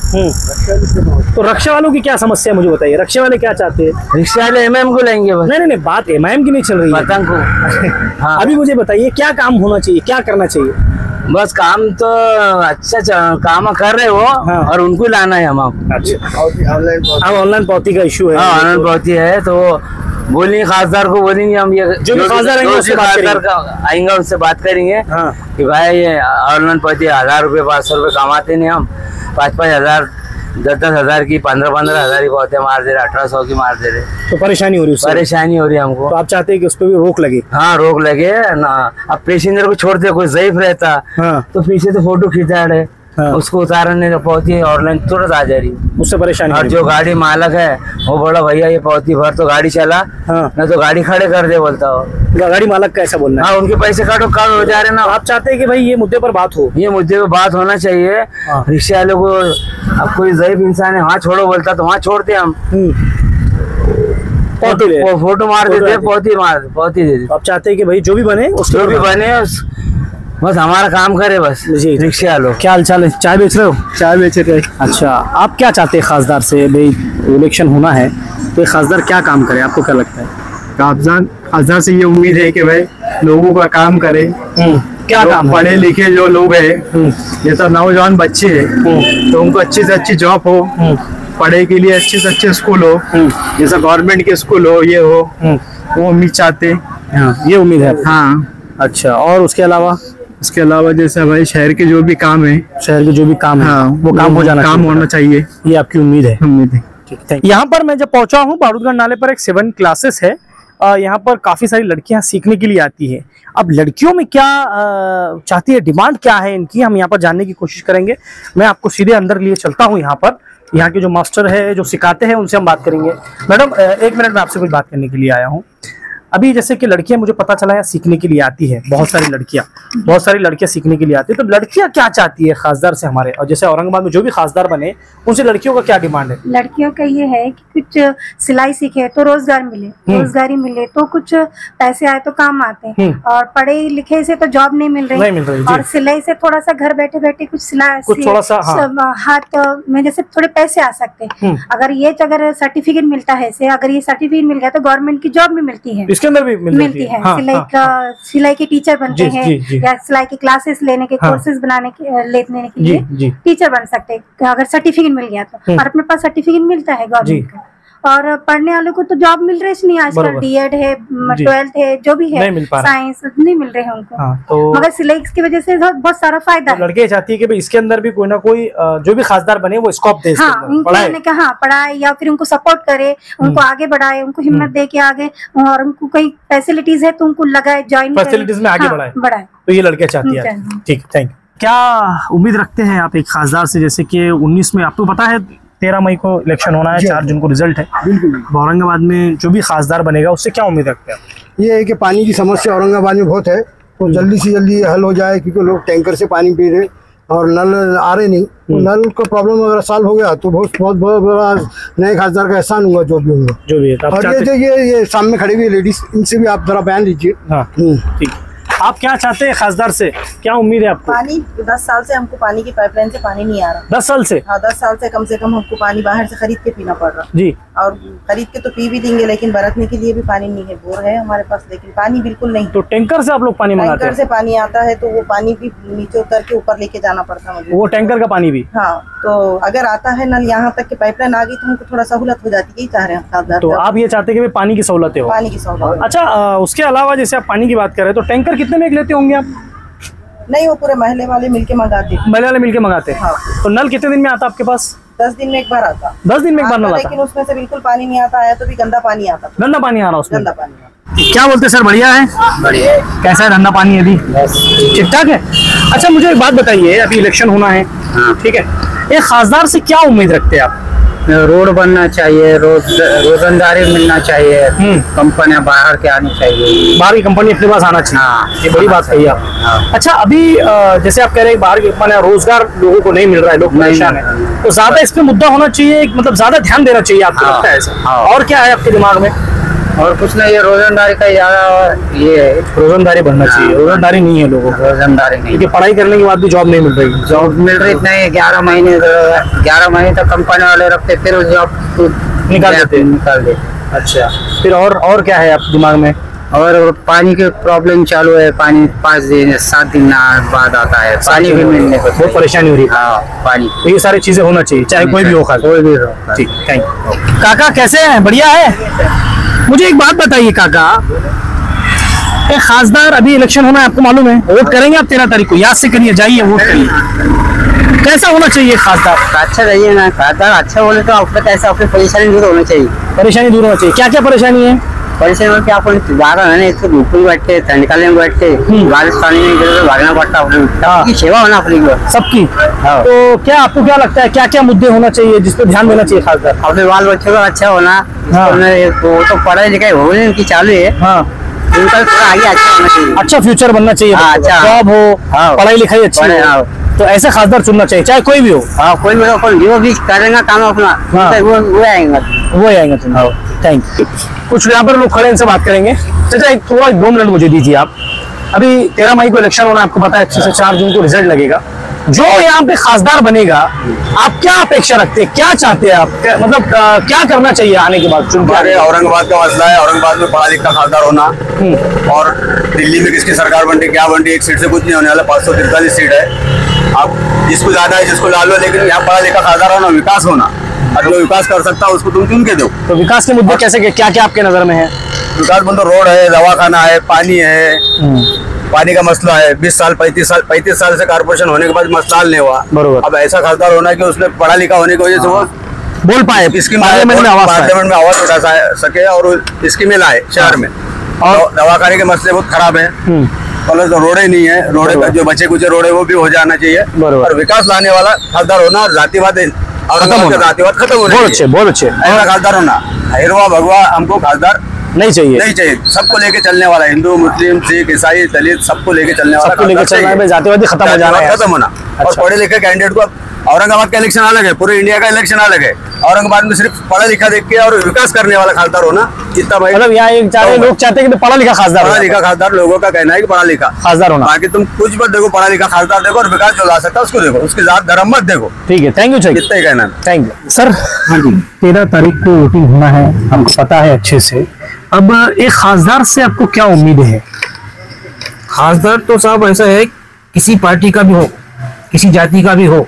तो रक्षा वालों की क्या समस्या है मुझे बताइए, रक्षा वाले क्या चाहते हैं? रिक्शा वाले एमएम को लेंगे बस, नहीं नहीं नहीं, बात एमआईएम की नहीं चल रही है। पतंग को। हाँ, अभी मुझे बताइए क्या काम होना चाहिए, क्या करना चाहिए? बस काम तो अच्छा च- काम कर रहे हो, हाँ। और उनको लाना है हम आपको। अच्छा, अब ऑनलाइन पावती का इशू है। हाँ, आनंद बहुत ही है, तो बोलेंगे खासदार को, बोलेंगे हम ये जो भी खासदार आएंगे जो उससे भी बात खासदार करेंगे। का आएंगे उनसे बात करेंगे हाँ। कि भाई ये ऑनलाइन पति हजार रुपए पाँच सौ रुपए कमाते नहीं, हम पाँच पाँच हजार दस दस हजार की पंद्रह पंद्रह हजार की पौधे मार दे रहे, अठारह सौ की मार दे रहे, तो परेशानी हो रही है उससे। परेशानी हो रही है हमको। तो आप चाहते हैं कि उस पर भी रोक लगे? हाँ, रोक लगे ना। अब पैसेंजर को छोड़ते, कोई ज़ईफ रहता हाँ। तो पीछे तो फोटो खींचा रहे, हाँ। उसको उतारने तो पौधी ऑनलाइन तुरंत आ जा रही है। उससे परेशानी और हो जो गाड़ी मालक है वो बोला भैया ये पौधी भर तो गाड़ी चला, हाँ। न तो गाड़ी खड़े कर दे बोलता हो। रही है। गाड़ी मालक का ऐसा बोलना है। हाँ, उनके पैसे काटो कम हो जा रहे ना। तो आप चाहते हैं कि भाई ये मुद्दे पर बात हो? ये मुद्दे पे बात होना चाहिए। हाँ। रिक्शा वालों को, अब कोई ज़ईफ इंसान है वहाँ छोड़ो बोलता तो वहाँ छोड़ते हम, पौती ले। वो फोटो मार फोटो देते, आती। पौधी मार पौधी दे देते। आप चाहते हैं कि भाई जो भी बने उसके जो भी बने उस- बस हमारा काम करे बस। जी। रिक्शा वालों क्या हाल चाल है? चाय बेच रहे हो? चाय बेच रहे। अच्छा, आप क्या चाहते हैं खासदार से? भाई इलेक्शन होना है तो ये खासदार क्या काम करे, आपको क्या लगता है? खासदार खासदार से ये उम्मीद है कि भाई लोगों का काम करे। क्या जो काम है? पढ़े लिखे जो लोग हैं, जैसा नौजवान बच्चे हैं, तो उनको अच्छी से अच्छी जॉब हो, पढ़े के लिए अच्छे से अच्छे स्कूल हो, जैसा गवर्नमेंट के स्कूल हो, ये हो, वो उम्मीद चाहते। हाँ, ये उम्मीद है। हाँ, अच्छा, और उसके अलावा? इसके अलावा जैसा भाई शहर के जो भी काम है, शहर के जो भी काम है हाँ, वो काम हो जाना काम चाहिए। होना चाहिए, ये आपकी उम्मीद है? उम्मीद है। यहाँ पर मैं जब पहुंचा हूँ, बारूदगंज नाले पर एक सेवन क्लासेस है। अ, यहाँ पर काफी सारी लड़कियां सीखने के लिए आती है। अब लड़कियों में क्या अ, चाहती है, डिमांड क्या है इनकी, हम यहाँ पर जानने की कोशिश करेंगे। मैं आपको सीधे अंदर लिए चलता हूँ। यहाँ पर यहाँ के जो मास्टर है, जो सिखाते हैं, उनसे हम बात करेंगे। मैडम अ, एक मिनट में आपसे कुछ बात करने के लिए आया हूँ। अभी जैसे कि लड़कियां, मुझे पता चला है सीखने के लिए आती है, बहुत सारी लड़कियां बहुत सारी लड़कियां सीखने के लिए आती है। तो लड़कियां क्या चाहती है खासदार से हमारे, और जैसे औरंगाबाद में जो भी खासदार बने उनसे लड़कियों का क्या डिमांड है? लड़कियों का ये है कि कुछ सिलाई सीखे तो रोजगार मिले, रोजगारी मिले तो कुछ पैसे आए तो काम आते हैं, और पढ़े लिखे से तो जॉब नहीं मिल रही, नहीं मिल रही, जी। और सिलाई से थोड़ा सा घर बैठे बैठे कुछ सिलाई कुछ थोड़ा सा, हाँ। सब हाथ में जैसे थोड़े पैसे आ सकते हैं। अगर ये अगर सर्टिफिकेट मिलता है से, अगर ये सर्टिफिकेट मिल गया तो गवर्नमेंट की जॉब भी मिलती है। इसके अंदर भी मिल मिलती है। हाँ, सिलाई हाँ, का सिलाई के टीचर बनते जी, हैं जी, जी। या सिलाई के क्लासेस लेने के हाँ। कोर्सेज बनाने के लेने के जी, लिए जी। टीचर बन सकते हैं अगर सर्टिफिकेट मिल गया तो। और अपने पास सर्टिफिकेट मिलता है गवर्नमेंट का। और पढ़ने वालों को तो जॉब मिल रही नहीं आजकल, बरोबर। डीएड है, जी। ट्वेल्थ है, जो भी है नहीं मिल पा रहा। साइंस नहीं मिल रहे हैं उनको। हाँ, तो मगर सिलाई की वजह से बहुत बहुत सारा फायदा तो है। लड़के चाहती है कि भाई इसके अंदर भी कोई ना कोई अ, जो भी खासदार बने वो स्कोप दे इसके हाँ, अंदर, उनको पढ़ाए। मैंने कहा हाँ, पढ़ाए या फिर उनको सपोर्ट करे, उनको आगे बढ़ाए, उनको हिम्मत दे के आगे, और उनको कई फैसिलिटीज है तो उनको लगाए, ज्वाइन फैसिलिटीज में आगे बढ़ाए। बढ़ाए। तो ये लड़के चाहती है। हम्म, ठीक, थैंक यू। क्या उम्मीद रखते हैं आप एक खासदार से, जैसे कि उन्नीस में आपको पता है तेरह मई को इलेक्शन होना है, चार जून को रिजल्ट है। बिल्कुल औरंगाबाद में जो भी खासदार बनेगा उससे क्या उम्मीद रखते हैं आप? ये है कि पानी की समस्या औरंगाबाद में बहुत है, तो जल्दी से जल्दी हल हो जाए, क्योंकि लोग टैंकर से पानी पी रहे और नल आ रहे नहीं। तो नल का प्रॉब्लम अगर सॉल्व हो गया तो बहुत बहुत बहुत बड़ा नए खासदार का एहसान होगा जो भी होगा। जो भी है, तो आप और ये चाहते- जो ये ये सामने खड़ी हुई है लेडीज, इनसे भी आप जरा बयान लीजिए। हाँ, ठीक। आप क्या चाहते हैं खासदार से, क्या उम्मीद है आपको? पानी दस साल से हमको पानी की पाइपलाइन से पानी नहीं आ रहा। दस साल से? हाँ, दस साल से कम से कम हमको पानी बाहर से खरीद के पीना पड़ रहा जी। और खरीद के तो पी भी देंगे, लेकिन बरतने के लिए भी पानी नहीं है। बोर है हमारे पास लेकिन पानी बिल्कुल नहीं। तो टैंकर से आप लोग पानी मंगाते टैंकर हैं? से पानी आता है तो वो पानी भी नीचे उतर के ऊपर लेके जाना पड़ता है मुझे। वो टैंकर का पानी भी? हाँ, तो अगर आता है नल यहाँ तक के पाइपलाइन आ गई तो हमको थोड़ा सहूलत हो जाती है, यही चाह रहे हैं। तो आप ये चाहते हैं कि भाई पानी की सहूलतें हो? पानी की सहूलत। अच्छा, अ, उसके अलावा जैसे आप पानी की बात कर रहे हैं तो टैंकर कितने में एक लेते होंगे आप? नहीं, वो पूरे महल्ले वाले मिलके मंगाते हैं। महल्ले वाले मिलके मंगाते हैं? हाँ। तो नल कितने दिन में आता आपके पास? दस दिन में एक बार आता। दस दिन में एक बार नल आता? लेकिन उसमें से बिल्कुल पानी नहीं आता है, तो भी गंदा पानी आता। गंदा पानी आ रहा उसमें? गंदा पानी। क्या बोलते हैं सर, बढ़िया है? बढ़िया। कैसा है धंधा पानी अभी? ठीक ठाक है। अच्छा, मुझे एक बात बताइए, अभी इलेक्शन होना है, ठीक है, एक खासदार से क्या उम्मीद रखते हैं आप? रोड बनना चाहिए, रोज रोजगारी मिलना चाहिए, कंपनियां बाहर के आनी चाहिए, बाहर की कंपनी अपने पास आना चाहिए। हाँ, ये बड़ी बात कही आप। हाँ। अच्छा, अभी अ, जैसे आप कह रहे हैं बाहर की कंपनियां, रोजगार लोगों को नहीं मिल रहा है, लोग परेशान है, तो ज्यादा इस पे मुद्दा होना चाहिए, मतलब ज्यादा ध्यान देना चाहिए, आपको हाँ, लगता है ऐसा? हाँ। और क्या है आपके दिमाग में? और कुछ नहीं, ये रोजगारी का ज्यादा ये रोजगारी बनना चाहिए। रोजगारी नहीं है लोगों को, रोजगारी नहीं, क्योंकि पढ़ाई करने के बाद भी जॉब नहीं मिल रही। जॉब मिल रही नहीं, ग्यारह महीने ग्यारह महीने तक कंपनी वाले रखते, फिर उस जॉब निकाल देते निकाल देते। अच्छा, फिर और और क्या है आपके दिमाग में? और पानी की प्रॉब्लम चालू है, पानी पाँच दिन सात दिन बाद आता है, पानी भी मिलने को बहुत परेशानी हो रही है। हाँ, पानी, तो ये सारी चीजें होना चाहिए, चाहे कोई भी हो खास। कोई भी हो। ठीक, थैंक यू। काका कैसे हैं? बढ़िया है। मुझे एक बात बताइए काका, एक खासदार, अभी इलेक्शन होना है, आपको मालूम है, वोट करेंगे आप तेरह तारीख को? याद से करिए, जाइए वोट करिए। कैसा होना चाहिए खासदार? अच्छा रहिए ना, खासदार अच्छा बोले तो आपका कैसा, अपनी परेशानी दूर होना चाहिए। परेशानी दूर होना चाहिए। क्या क्या परेशानी है? परेशानी में क्या, अपन बारह महीने इसको धूप में बैठते, ठंड काले में बैठते, बारिश पानी में इधर उधर भागना पड़ता, अपनी सेवा होना अपनी सबकी। तो क्या आपको क्या लगता है, क्या क्या मुद्दे होना चाहिए जिस पर ध्यान देना चाहिए खासदार? अपने बाल बच्चों का अच्छा होना। हाँ। वो तो पढ़ाई लिखाई हो रही उनकी चालू है, हाँ, उनका थोड़ा आगे अच्छा होना चाहिए, अच्छा फ्यूचर बनना चाहिए, हाँ, अच्छा। जॉब हो, हाँ। पढ़ाई लिखाई अच्छी पढ़े, हो, हाँ। तो ऐसे खासदार चुनना चाहिए, चाहे कोई भी हो। हाँ, कोई मेरा अपन जो भी करेगा काम अपना, हाँ। वो वो आएगा वो आएंगे चुनाव। Thank you. कुछ यहाँ पर लोग खड़े हैं, इनसे बात करेंगे। चाचा एक थोड़ा दो मिनट मुझे दीजिए आप। अभी तेरह मई को इलेक्शन होना, आपको पता है अच्छे से, चार जून को रिजल्ट लगेगा। जो यहाँ पे खासदार बनेगा, आप क्या अपेक्षा रखते हैं, क्या चाहते हैं आप, क्या, मतलब आ, क्या करना चाहिए आने के बाद चुन के? हमारे औरंगाबाद का मसला है, औरंगाबाद में पढ़ा लिखा खासदार होना, और दिल्ली में किसकी सरकार बन रही क्या बन रही, एक सीट से कुछ नहीं होने वाला, पाँच सौ तिरतालीस सीट है। अब जिसको ज्यादा है जिसको लाल हो, लेकिन यहाँ पढ़ा लिखा खासदार होना, विकास होना, और जो विकास कर सकता है उसको तुम चुन के दो। तो विकास के मुद्दे कैसे, क्या क्या आपके नजर में है? विकास मतलब रोड है, दवाखाना है, पानी है, पानी का मसला है। बीस साल पैंतीस साल पैंतीस साल से कारपोरेशन होने के बाद मसला हल नहीं हुआ। बरोबर। अब ऐसा खासदार होना है कि उसने पढ़ा लिखा होने की वजह से वो बोल पाए, स्कीम पार्लियामेंट में आवाज पाए। पार्लियामेंट में आवाज उठा सके और स्कीमें लाए शहर में। और दवाखाने के मसले बहुत खराब है, प्लस रोडे नहीं है, रोडे का जो बचे कुछ रोडे वो भी हो जाना चाहिए, और विकास लाने वाला खासदार होना, और जातिवाद औरंगाबाद का जातिवाद खत्म होना बहुत अच्छे, बहुत अच्छे। ऐसा खासदार होना, हिरवा भगवा हमको खासदार नहीं चाहिए, नहीं चाहिए। सबको लेके चलने वाला, हिंदू मुस्लिम सिख ईसाई दलित सबको लेके चलने वाला, सबको लेके चलना है, जातिवादी खत्म हो जाना है, खत्म होना। और पढ़े लिखे कैंडिडेट को, औरंगाबाद का इलेक्शन अलग है, पूरे इंडिया का इलेक्शन अलग है, औरंगाबाद में सिर्फ पढ़ा लिखा देख के और विकास करने वाला खासदार होना, इतना भाई मतलब यहाँ एक चाहे लोग चाहते हैं कि पढ़ा लिखा खासदार, पढ़ा लिखा खासदार, लोगों का कहना है कि पढ़ा लिखा खासदार होना। बाकी तुम कुछ मत देखो, पढ़ा लिखा खासदार देखो, और विकास जो ला सकता है उसको देखो, उसकी जात धर्म मत देखो। ठीक है, थैंक यू सर, इतना ही कहना है। Thank you sir. हाँ जी, तेरह तारीख को वोटिंग होना है, हमको पता है अच्छे से। अब एक खासदार से आपको क्या उम्मीद है? खासदार तो साहब ऐसा है, किसी पार्टी का भी हो, किसी जाति का भी हो,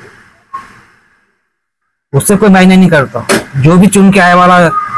उससे कोई मायने नहीं करता। जो भी चुन के आए वाला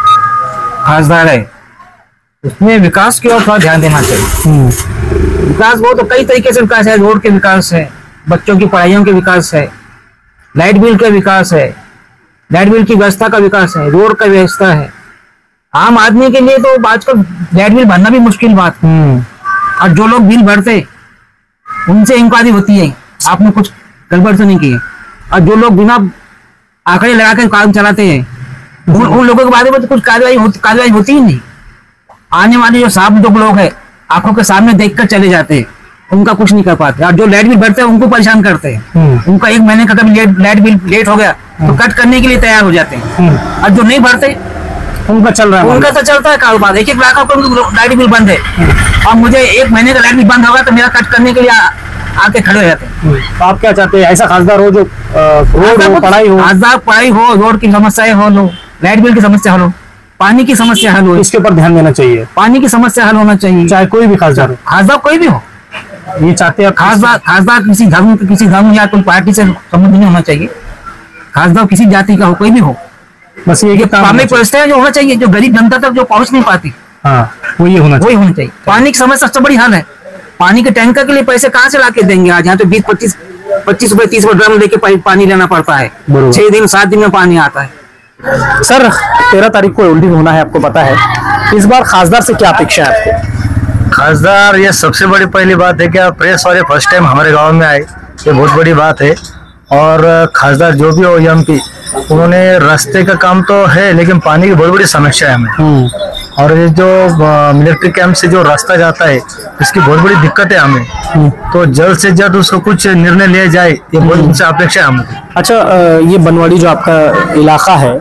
खासदार है उसमें विकास की ओर थोड़ा ध्यान देना चाहिए। विकास वो तो कई तरीके से विकास है, रोड के विकास है, बच्चों की पढ़ाइयों के विकास है, लाइट बिल का विकास है, लाइट बिल की व्यवस्था का विकास है, रोड का व्यवस्था है। आम आदमी के लिए तो आजकल लाइट बिल भरना भी मुश्किल बात है, और जो लोग बिल भरते उनसे इंक्वायरी होती है आपने कुछ गड़बड़ तो नहीं की है, और जो लोग बिना आंकड़े लगा कर काम चलाते हैं उन, उन लोगों के बारे में तो कुछ कार्रवाई हो, कार्रवाई होती ही नहीं। आने वाले जो साफ जो लोग हैं आंखों के सामने देखकर चले जाते हैं, उनका कुछ नहीं कर पाते, और जो लाइट बिल भरते हैं उनको परेशान करते हैं। उनका एक महीने का कभी लाइट बिल लेट हो गया तो कट करने के लिए तैयार हो जाते हैं, और जो नहीं भरते उनका चल रहा है, उनका तो चलता है कारोबार। एक एक लाख का लाइट बिल बंद है, और मुझे एक महीने का लाइट बिल बंद होगा तो मेरा कट करने के लिए आके खड़े हो जाते हैं। तो आप क्या चाहते हैं, ऐसा खासदार हो जो रोड हो, पढ़ाई हो? खासदार पढ़ाई हो, रोड की समस्याएं हो लो, लाइट बिल की समस्या हल हो, पानी की समस्या हल हो, इसके ऊपर ध्यान देना चाहिए। पानी की समस्या हल होना चाहिए, चाहे कोई भी खासदार हो। खासदार कोई भी हो, ये चाहते हैं खासदार खासदार किसी धर्म किसी धर्म या कोई पार्टी से संबंध नहीं होना चाहिए। खासदार किसी जाति का हो, कोई भी हो, बस ये पानी व्यवस्था जो होना चाहिए, जो गरीब जनता तक जो पहुंच नहीं पाती, हाँ वो ये होना वही होना चाहिए। पानी की समस्या सबसे बड़ी हल है। पानी के टैंकर के लिए पैसे कहाँ से ला के देंगे? आज यहाँ तो बीस पच्चीस पच्चीस रुपए तीस रुपए ड्रम लेके पानी लेना पड़ता है, छह दिन सात दिन में पानी आता है। सर तेरह तारीख को होल्डिंग होना है, आपको पता है। इस बार खासदार से क्या अपेक्षा है आपको? खासदार, ये सबसे बड़ी पहली बात है कि प्रेस वाले फर्स्ट टाइम हमारे गांव में आए, ये बहुत बड़ी बात है। और खासदार जो भी हो एमपी, उन्होंने रास्ते का काम तो है लेकिन पानी की बहुत बड़ी समस्या है हमें, और ये जो मिलिट्री कैंप से जो रास्ता जाता है इसकी बहुत बड़ी दिक्कत है हमें, तो जल्द से जल्द उसको कुछ निर्णय लिया जाए, ये बहुत उनसे अपेक्षा है हमको। अच्छा, ये बनवाड़ी जो आपका इलाका है,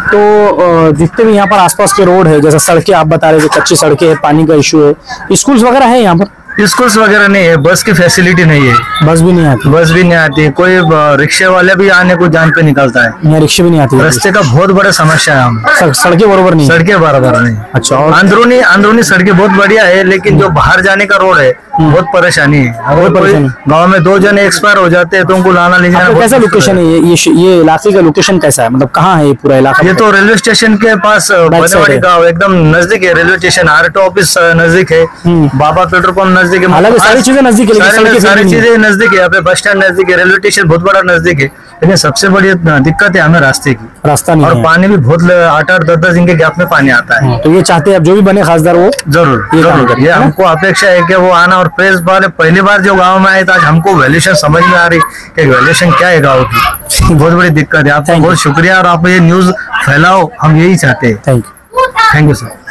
तो जितने भी यहाँ पर आसपास के रोड है, जैसे सड़कें आप बता रहे थे, कच्ची सड़कें है, पानी का इशू है, स्कूल्स वगैरह है यहाँ पर? स्कूल्स वगैरह नहीं है, बस की फैसिलिटी नहीं है, बस भी नहीं आती, बस भी नहीं आती, कोई रिक्शे वाले भी आने को जान पे निकलता है, यहाँ रिक्शे भी नहीं आती, रास्ते का बहुत बड़ा समस्या है हमें। सड़कें बराबर नहीं, सड़कें बराबर नहीं। अच्छा, और अंदरूनी अंदरूनी सड़कें बहुत बढ़िया है, लेकिन जो बाहर जाने का रोड है बहुत परेशानी है। अगर गाँव में दो जने एक्सपायर हो जाते हैं तो उनको लाना ले जाना। कैसा लोकेशन है ये ये इलाके का लोकेशन कैसा है, मतलब कहाँ है ये पूरा इलाका? ये तो रेलवे स्टेशन के पास बनवाड़ी गाँव एकदम नजदीक है, रेलवे स्टेशन, आरटीओ ऑफिस नजदीक है, बाबा पेट्रोल पंप नजदीक है, हालांकि सारी चीजें नजदीक है, सारी, सारी चीजें नजदीक है, यहाँ पे बस स्टैंड नजदीक है, रेलवे स्टेशन बहुत बड़ा नजदीक है, लेकिन सबसे बड़ी दिक्कत है हमें रास्ते की, रास्ता नहीं और है। पानी भी बहुत आठ आठ दस दस दिन के गैप में पानी आता है। तो ये चाहते हैं अब जो भी बने खासदार वो जरूर जरूर, ये हमको अपेक्षा है कि वो आना, और प्रेस वाले पहली बार जो गांव में आए तो आज हमको वैल्यूएशन समझ में आ रही कि वैल्यूएशन क्या है गाँव की, बहुत बड़ी दिक्कत है। आपका बहुत शुक्रिया, और आप ये न्यूज फैलाओ, हम यही चाहते हैं। Thank you thank you sir.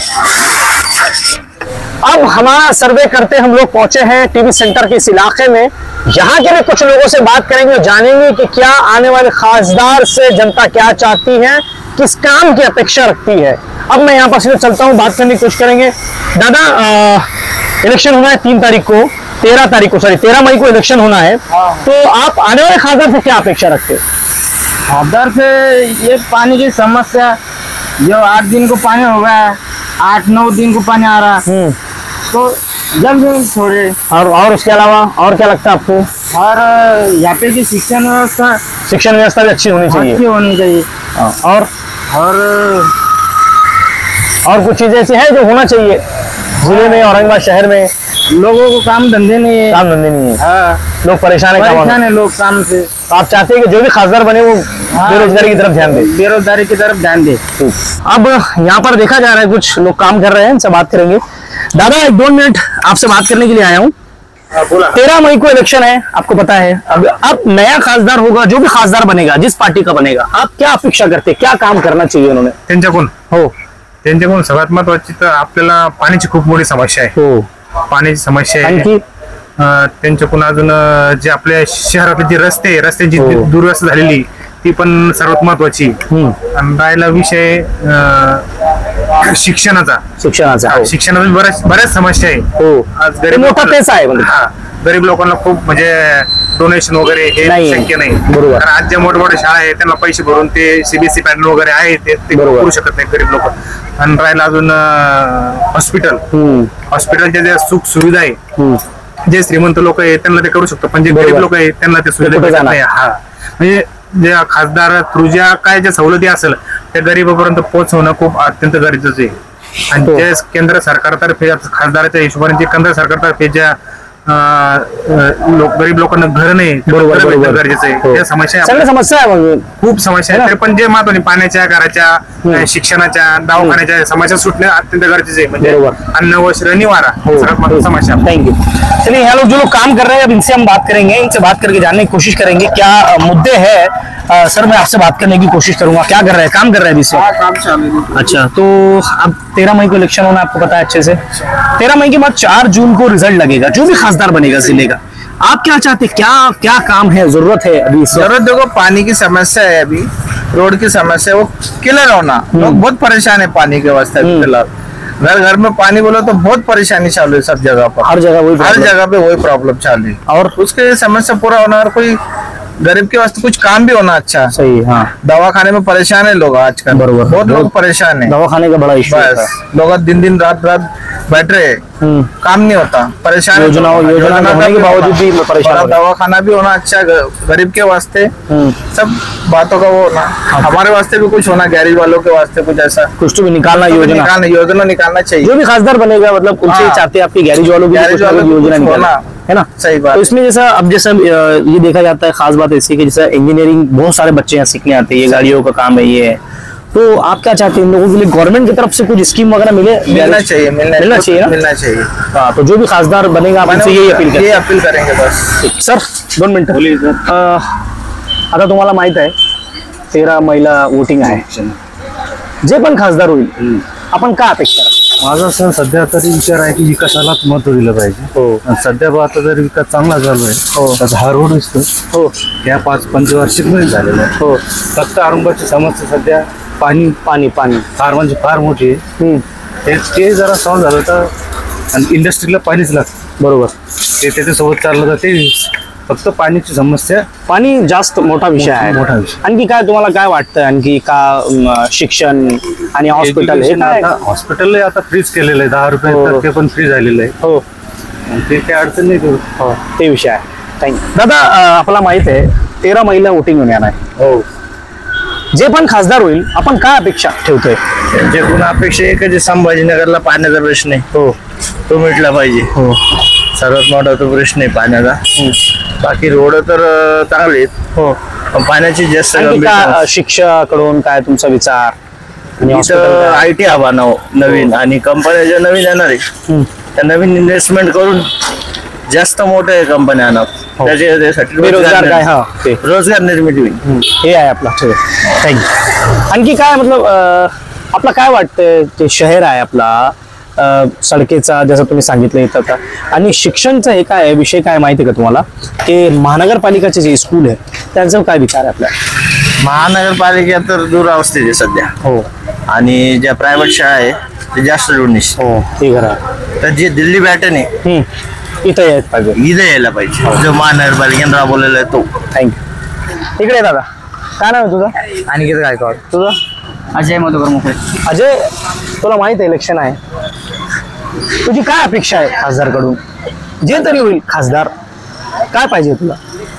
अब हमारा सर्वे करते हम लोग पहुंचे हैं टीवी सेंटर के इस इलाके में। यहाँ के भी कुछ लोगों से बात करेंगे और जानेंगे कि क्या आने वाले खासदार से जनता क्या चाहती है, किस काम की अपेक्षा रखती है। अब मैं यहाँ पर सिर्फ चलता हूँ, बात करने की कोशिश करेंगे। दादा, इलेक्शन होना है तीन तारीख को, तेरह तारीख को सॉरी तेरह मई को इलेक्शन होना है, तो आप आने वाले खासदार से क्या अपेक्षा रखते हो? खासदार से ये पानी की समस्या, जो आठ दिन को पानी हो गया, आठ नौ दिन को पानी आ रहा, तो जल्द छोड़े। और और उसके अलावा और क्या लगता है आपको? और यहाँ पे की शिक्षण व्यवस्था शिक्षण व्यवस्था भी अच्छी होनी चाहिए, अच्छी होनी चाहिए। और और और कुछ चीजें ऐसी हैं जो होना चाहिए जिले में, औरंगाबाद शहर में। लोगों को काम धंधे नहीं है, काम धंधे नहीं है, हाँ, लोग परेशान है, परेशान है लोग काम से। तो आप चाहते हैं कि जो भी खासदार बने वो बेरोजगारी की तरफ ध्यान दे, बेरोजगारी की तरफ ध्यान दे। अब यहाँ पर देखा जा रहा है कुछ लोग काम कर रहे हैं, इनसे बात करेंगे। दादा, एक दो मिनट आपसे बात करने के लिए आया हूँ। तेरह मई को इलेक्शन है, आपको पता है। अब अब नया खासदार होगा, जो भी खासदार बनेगा, जिस पार्टी का बनेगा, आप क्या अपेक्षा करते हैं, क्या काम करना चाहिए उन्होंने? त्यांच्याकडून हो त्यांच्याकडून सगळ्यात महत्वाची तर आपल्याला पाण्याची खूप मोठी समस्या आहे, हो पाण्याची समस्या आहे। आणखी त्यांच्याकडून अजून जे आपल्या शहरातले जे रस्ते रस्त्याची दुरवस्था झालेली ती पण सर्वात महत्वाची। आणि राहिला विषय शिक्षणाचा शिक्षणाचा हो. शिक्षणाचा बऱ्याच बऱ्याच समस्या आहे. हो आज ते गरीब मोठा लोकांना- तेच आहे म्हणजे. हा, गरीब लोकांना खूप म्हणजे डोनेशन वगैरे हे नाही. शक्य नाही. बरोबर. कारण आज ज्या मोठमोठ्या शाळा आहेत त्यांना पैसे भरून ते सीबीएसई पॅटर्न वगैरे आहे ते ते बरोबर. करू शकत नाही गरीब लोक. आणि राहिला अजून हॉस्पिटल हम्म. हॉस्पिटलच्या ज्या सुख सुविधा आहे हम्म. जे श्रीमंत लोक आहेत त्यांना ते करू शकतो, पण जे बरोबर. गरीब लोक आहेत त्यांना ते सुविधा कुठे भेटत जाणार? नाही. हा म्हणजे ज्या खासदार थ्रू ज्या काय ज्या सवलती असेल त्या गरीबापर्यंत पोहोचवणं खूप अत्यंत गरजेचं आहे. आणि हो. जे केंद्र सरकारतर्फे खासदाराच्या हिशोबाने जे केंद्र सरकारतर्फे ज्या अं, अं, लोक गरीब लोकांना घर नाही ते बरोबर, घरं भेटणं बरोबर. गरजेचं आहे. हो. त्या समस्या सगळ्या आपल्या- समस्या आहे मग. खूप समस्या है आहेत ना? तरी पण जे महत्वाने पाण्याच्या घराच्या अं, शिक्षणाच्या दवाखान्याच्या समस्या सुटणे अत्यंत गरजेचे आहे. म्हणजे बरोबर. अन्न वस्त्र निवारा हो. सर्वात महत्वाची समस्या आहे. Thank you. चलिए यहाँ लोग जो लोग काम कर रहे हैं अब इनसे हम बात करेंगे, इनसे बात करके जानने की कोशिश करेंगे क्या अ, मुद्दे हैं। अ, सर मैं आपसे बात करने की कोशिश करूंगा, क्या कर रहे हैं, काम कर रहे हैं अभी से? अच्छा तो अब तेरह मई को इलेक्शन होना आपको पता है अच्छे से। तेरह मई के बाद चार जून को रिजल्ट लगेगा, जो भी खासदार बनेगा जिले का। आप क्या चाहते हैं, क्या क्या काम है, जरूरत है अभी इस वक्त? जरूरत देखो, पानी की समस्या है, अभी रोड की समस्या है, वो क्लियर होना। लोग बहुत परेशान है पानी के वास्ते अभी फिलहाल। घर घर में पानी बोलो तो बहुत परेशानी चालू है सब जगह पर, हर जगह वही हर problem। जगह पे वही प्रॉब्लम चालू है। और उसके समस्या पूरा होना और कोई गरीब के वास्ते कुछ काम भी होना अच्छा। सही, हाँ दवाखाने में परेशान है लोग आजकल, बरोबर। बहुत लोग परेशान है। दवाखाने का बड़ा इशू है। बस लोग दिन दिन रात रात बैठ रहे हैं, हम्म। काम नहीं होता, परेशान है योजनाओं- लोग। योजना योजना होने का के बावजूद भी होना, परेशान हो बड़ा रहे हैं। दवाखाना भी होना अच्छा ग- गरीब के वास्ते। हम्म। सब बातों का वो होना, हमारे वास्ते भी कुछ होना, गैरेज वालों के वास्ते कुछ ऐसा कुछ तो भी निकालना कुछ योजना, निकालना योजना निकालना चाहिए। जो भी खासदार बनेगा मतलब उनसे हाँ। चाहते हैं आपकी गैरेज वालों की भी गैरेज कुछ ना वालों कुछ को योजना कुछ निकालना, होना। है ना? सही बात। तो इसमें जैसा अब जैसा अ, ये देखा जाता है, खास बात ऐसी है कि जैसा इंजीनियरिंग बहुत सारे बच्चे यहाँ सीखने आते हैं, ये गाड़ियों का काम है, ये है। तो आप क्या चाहते हैं इन लोगों के लिए गवर्नमेंट की तरफ से कुछ स्कीम वगैरह मिले? मिलना गैरेज- चाहिए, मिलना मिलना चाहिए ना? मिलना चाहिए। हाँ, तो जो भी खासदार बनेगा आप उनसे यही अपील ये करें। अपील करेंगे बस। सर दोन मिनिटं बोलिए सर। आता तुम्हाला माहित आहे तेरा महिला वोटिंग आहे, जे पण खासदार होईल आपण काय अपेक्षा करा? माझा सर सध्या तरी विचार आहे की विकासालाच महत्व दिलं पाहिजे. हो आणि सध्या आता जर विकास चांगला चालू आहे तर हा रोड दिसतो हो त्या पाच पंचवार्षिक मध्ये झालेला आहे. हो फक्त औरंगाबादची समस्या सध्या पाणी पाणी पाणी फार म्हणजे फार मोठी आहे. हम्म, ते ते जरा सॉल्व्ह झालं तर, आणि इंडस्ट्रीला पाणीच लागतं, बरोबर. ते त्याच्यासोबत चाललं तर ते फक्त पाण्याची समस्या पाणी जास्त मोठा विषय आहे. मोठा विषय. आणखी काय तुम्हाला काय वाटतं, आणखी का अम, शिक्षण आणि हॉस्पिटल हे Education काय? आता हॉस्पिटल आता फ्रीज केलेलं आहे, दहा रुपये हो. तर ते पण फ्री झालेलं आहे. हो आणि ते काही अडचण नाही करू. हो ते विषय आहे. थँक्यू दादा. अ, आपल्याला माहित आहे तेरा महिला वोटिंग होऊन येणार आहे. हो, जे पण खासदार होईल आपण काय अपेक्षा ठेवतोय? त्यांच्याकडून अपेक्षा आहे का जे संभाजीनगरला पाण्याचा प्रश्न आहे हो तो मिटला पाहिजे. हो सर्वात मोठा तो प्रश्न आहे पाण्याचा. बाकी रोड तर अं, चांगले आहेत, हो पण पाण्याची जास्त आणखी गंभीर काय समस्या. अ, शिक्षकाकडून काय तुमचा विचार आणि hospital इथं काय? आय टी हवा नव नवीन, आणि कंपन्या ज्या नवीन येणार आहे हम्म. त्या नवीन इन्व्हेस्टमेंट करून जास्त मोठ्या कंपन्या आणव, त्याच्या त्यासाठी बेरोजगार काय? हा ते रोजगार निर्मिती होईल. हम्म, हे आहे आपला. थँक्यू. आणखी काय मतलब अ, आपलं काय वाटतंय, ते शहर आहे आपला अ, सडकेचा जसं तुम्ही सांगितलं येतं आता, आणि शिक्षणचा हे काय आहे, विषय काय माहिती आहे का तुम्हाला, की महानगरपालिकाचे जे स्कूल आहे त्यांचा काय विचार आहे आपल्या? महानगरपालिका तर दुरावस्थेत आहे सध्या, हो आणि ज्या प्रायव्हेट शाळा आहे ते जास्त रुढणीस. हो ते खरं आहे. तर जे दिल्ली पॅटर्न आहे हम्म, इथं यायला पाहिजे. इथं यायला पाहिजे, जो महानगरपालिकेने राबवलेला आहे तो. थँक्यू. इकडे ये दादा. काय नाव आहे तुझं? अनिकेत गायकवाड. तुझं? अजय मधुकर मुखे. अजय, तुला माहित आहे इलेक्शन आहे, तुझी काय अपेक्षा आहे खासदारकडून? जे तरी होईल खासदार, काय पाहिजे तुला?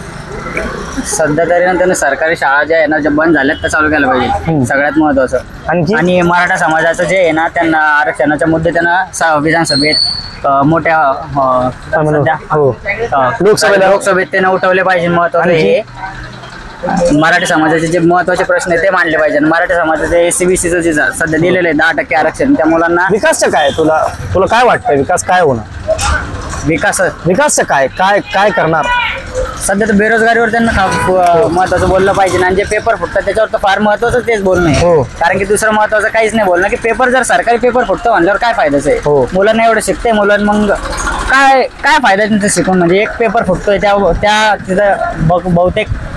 सध्या तरी ना त्यांनी सरकारी शाळा ज्या आहे ना ज्या बंद झाल्यात त्या चालू केल्या पाहिजे, सगळ्यात महत्वाचं. आणखी आणि मराठा समाजाचं जे आहे ना त्यांना आरक्षणाचे मुद्दे त्यांना स- विधानसभेत अ, मोठ्या अ, सध्या हो अ, लोकसभेला- लोकसभेत त्यांना उठवले पाहिजे. महत्वाचं आणखी? हे मराठी समाजाचे जे महत्वाचे प्रश्न आहे ते मांडले पाहिजे. आणि मराठी समाजाचे एससीबीसीचं जे जा- सध्या दिलेलं आहे दहा टक्के आरक्षण, त्या मुलांना विकासचं काय तुला तुला काय वाटतं, विकास काय होणार? विकास विकासचं काय काय काय करणार? सध्या तर बेरोजगारीवर त्यांना खा- महत्वाचं बोललं पाहिजे. आणि जे पेपर फुटतात त्याच्यावर तर फार महत्वाचं तेच बोलणं आहे. हो. कारण की दुसरं महत्वाचं काहीच नाही बोलणं, की पेपर जर सरकारी पेपर फुटतो म्हणल्यावर काय फायद्याचं आहे? हो. मुलांना एवढं शिकते मुलांना, मग काय काय फायदा त्यांचं शिकून? म्हणजे एक पेपर फुटतोय त्या त्या तिथं बहु- बहुतेक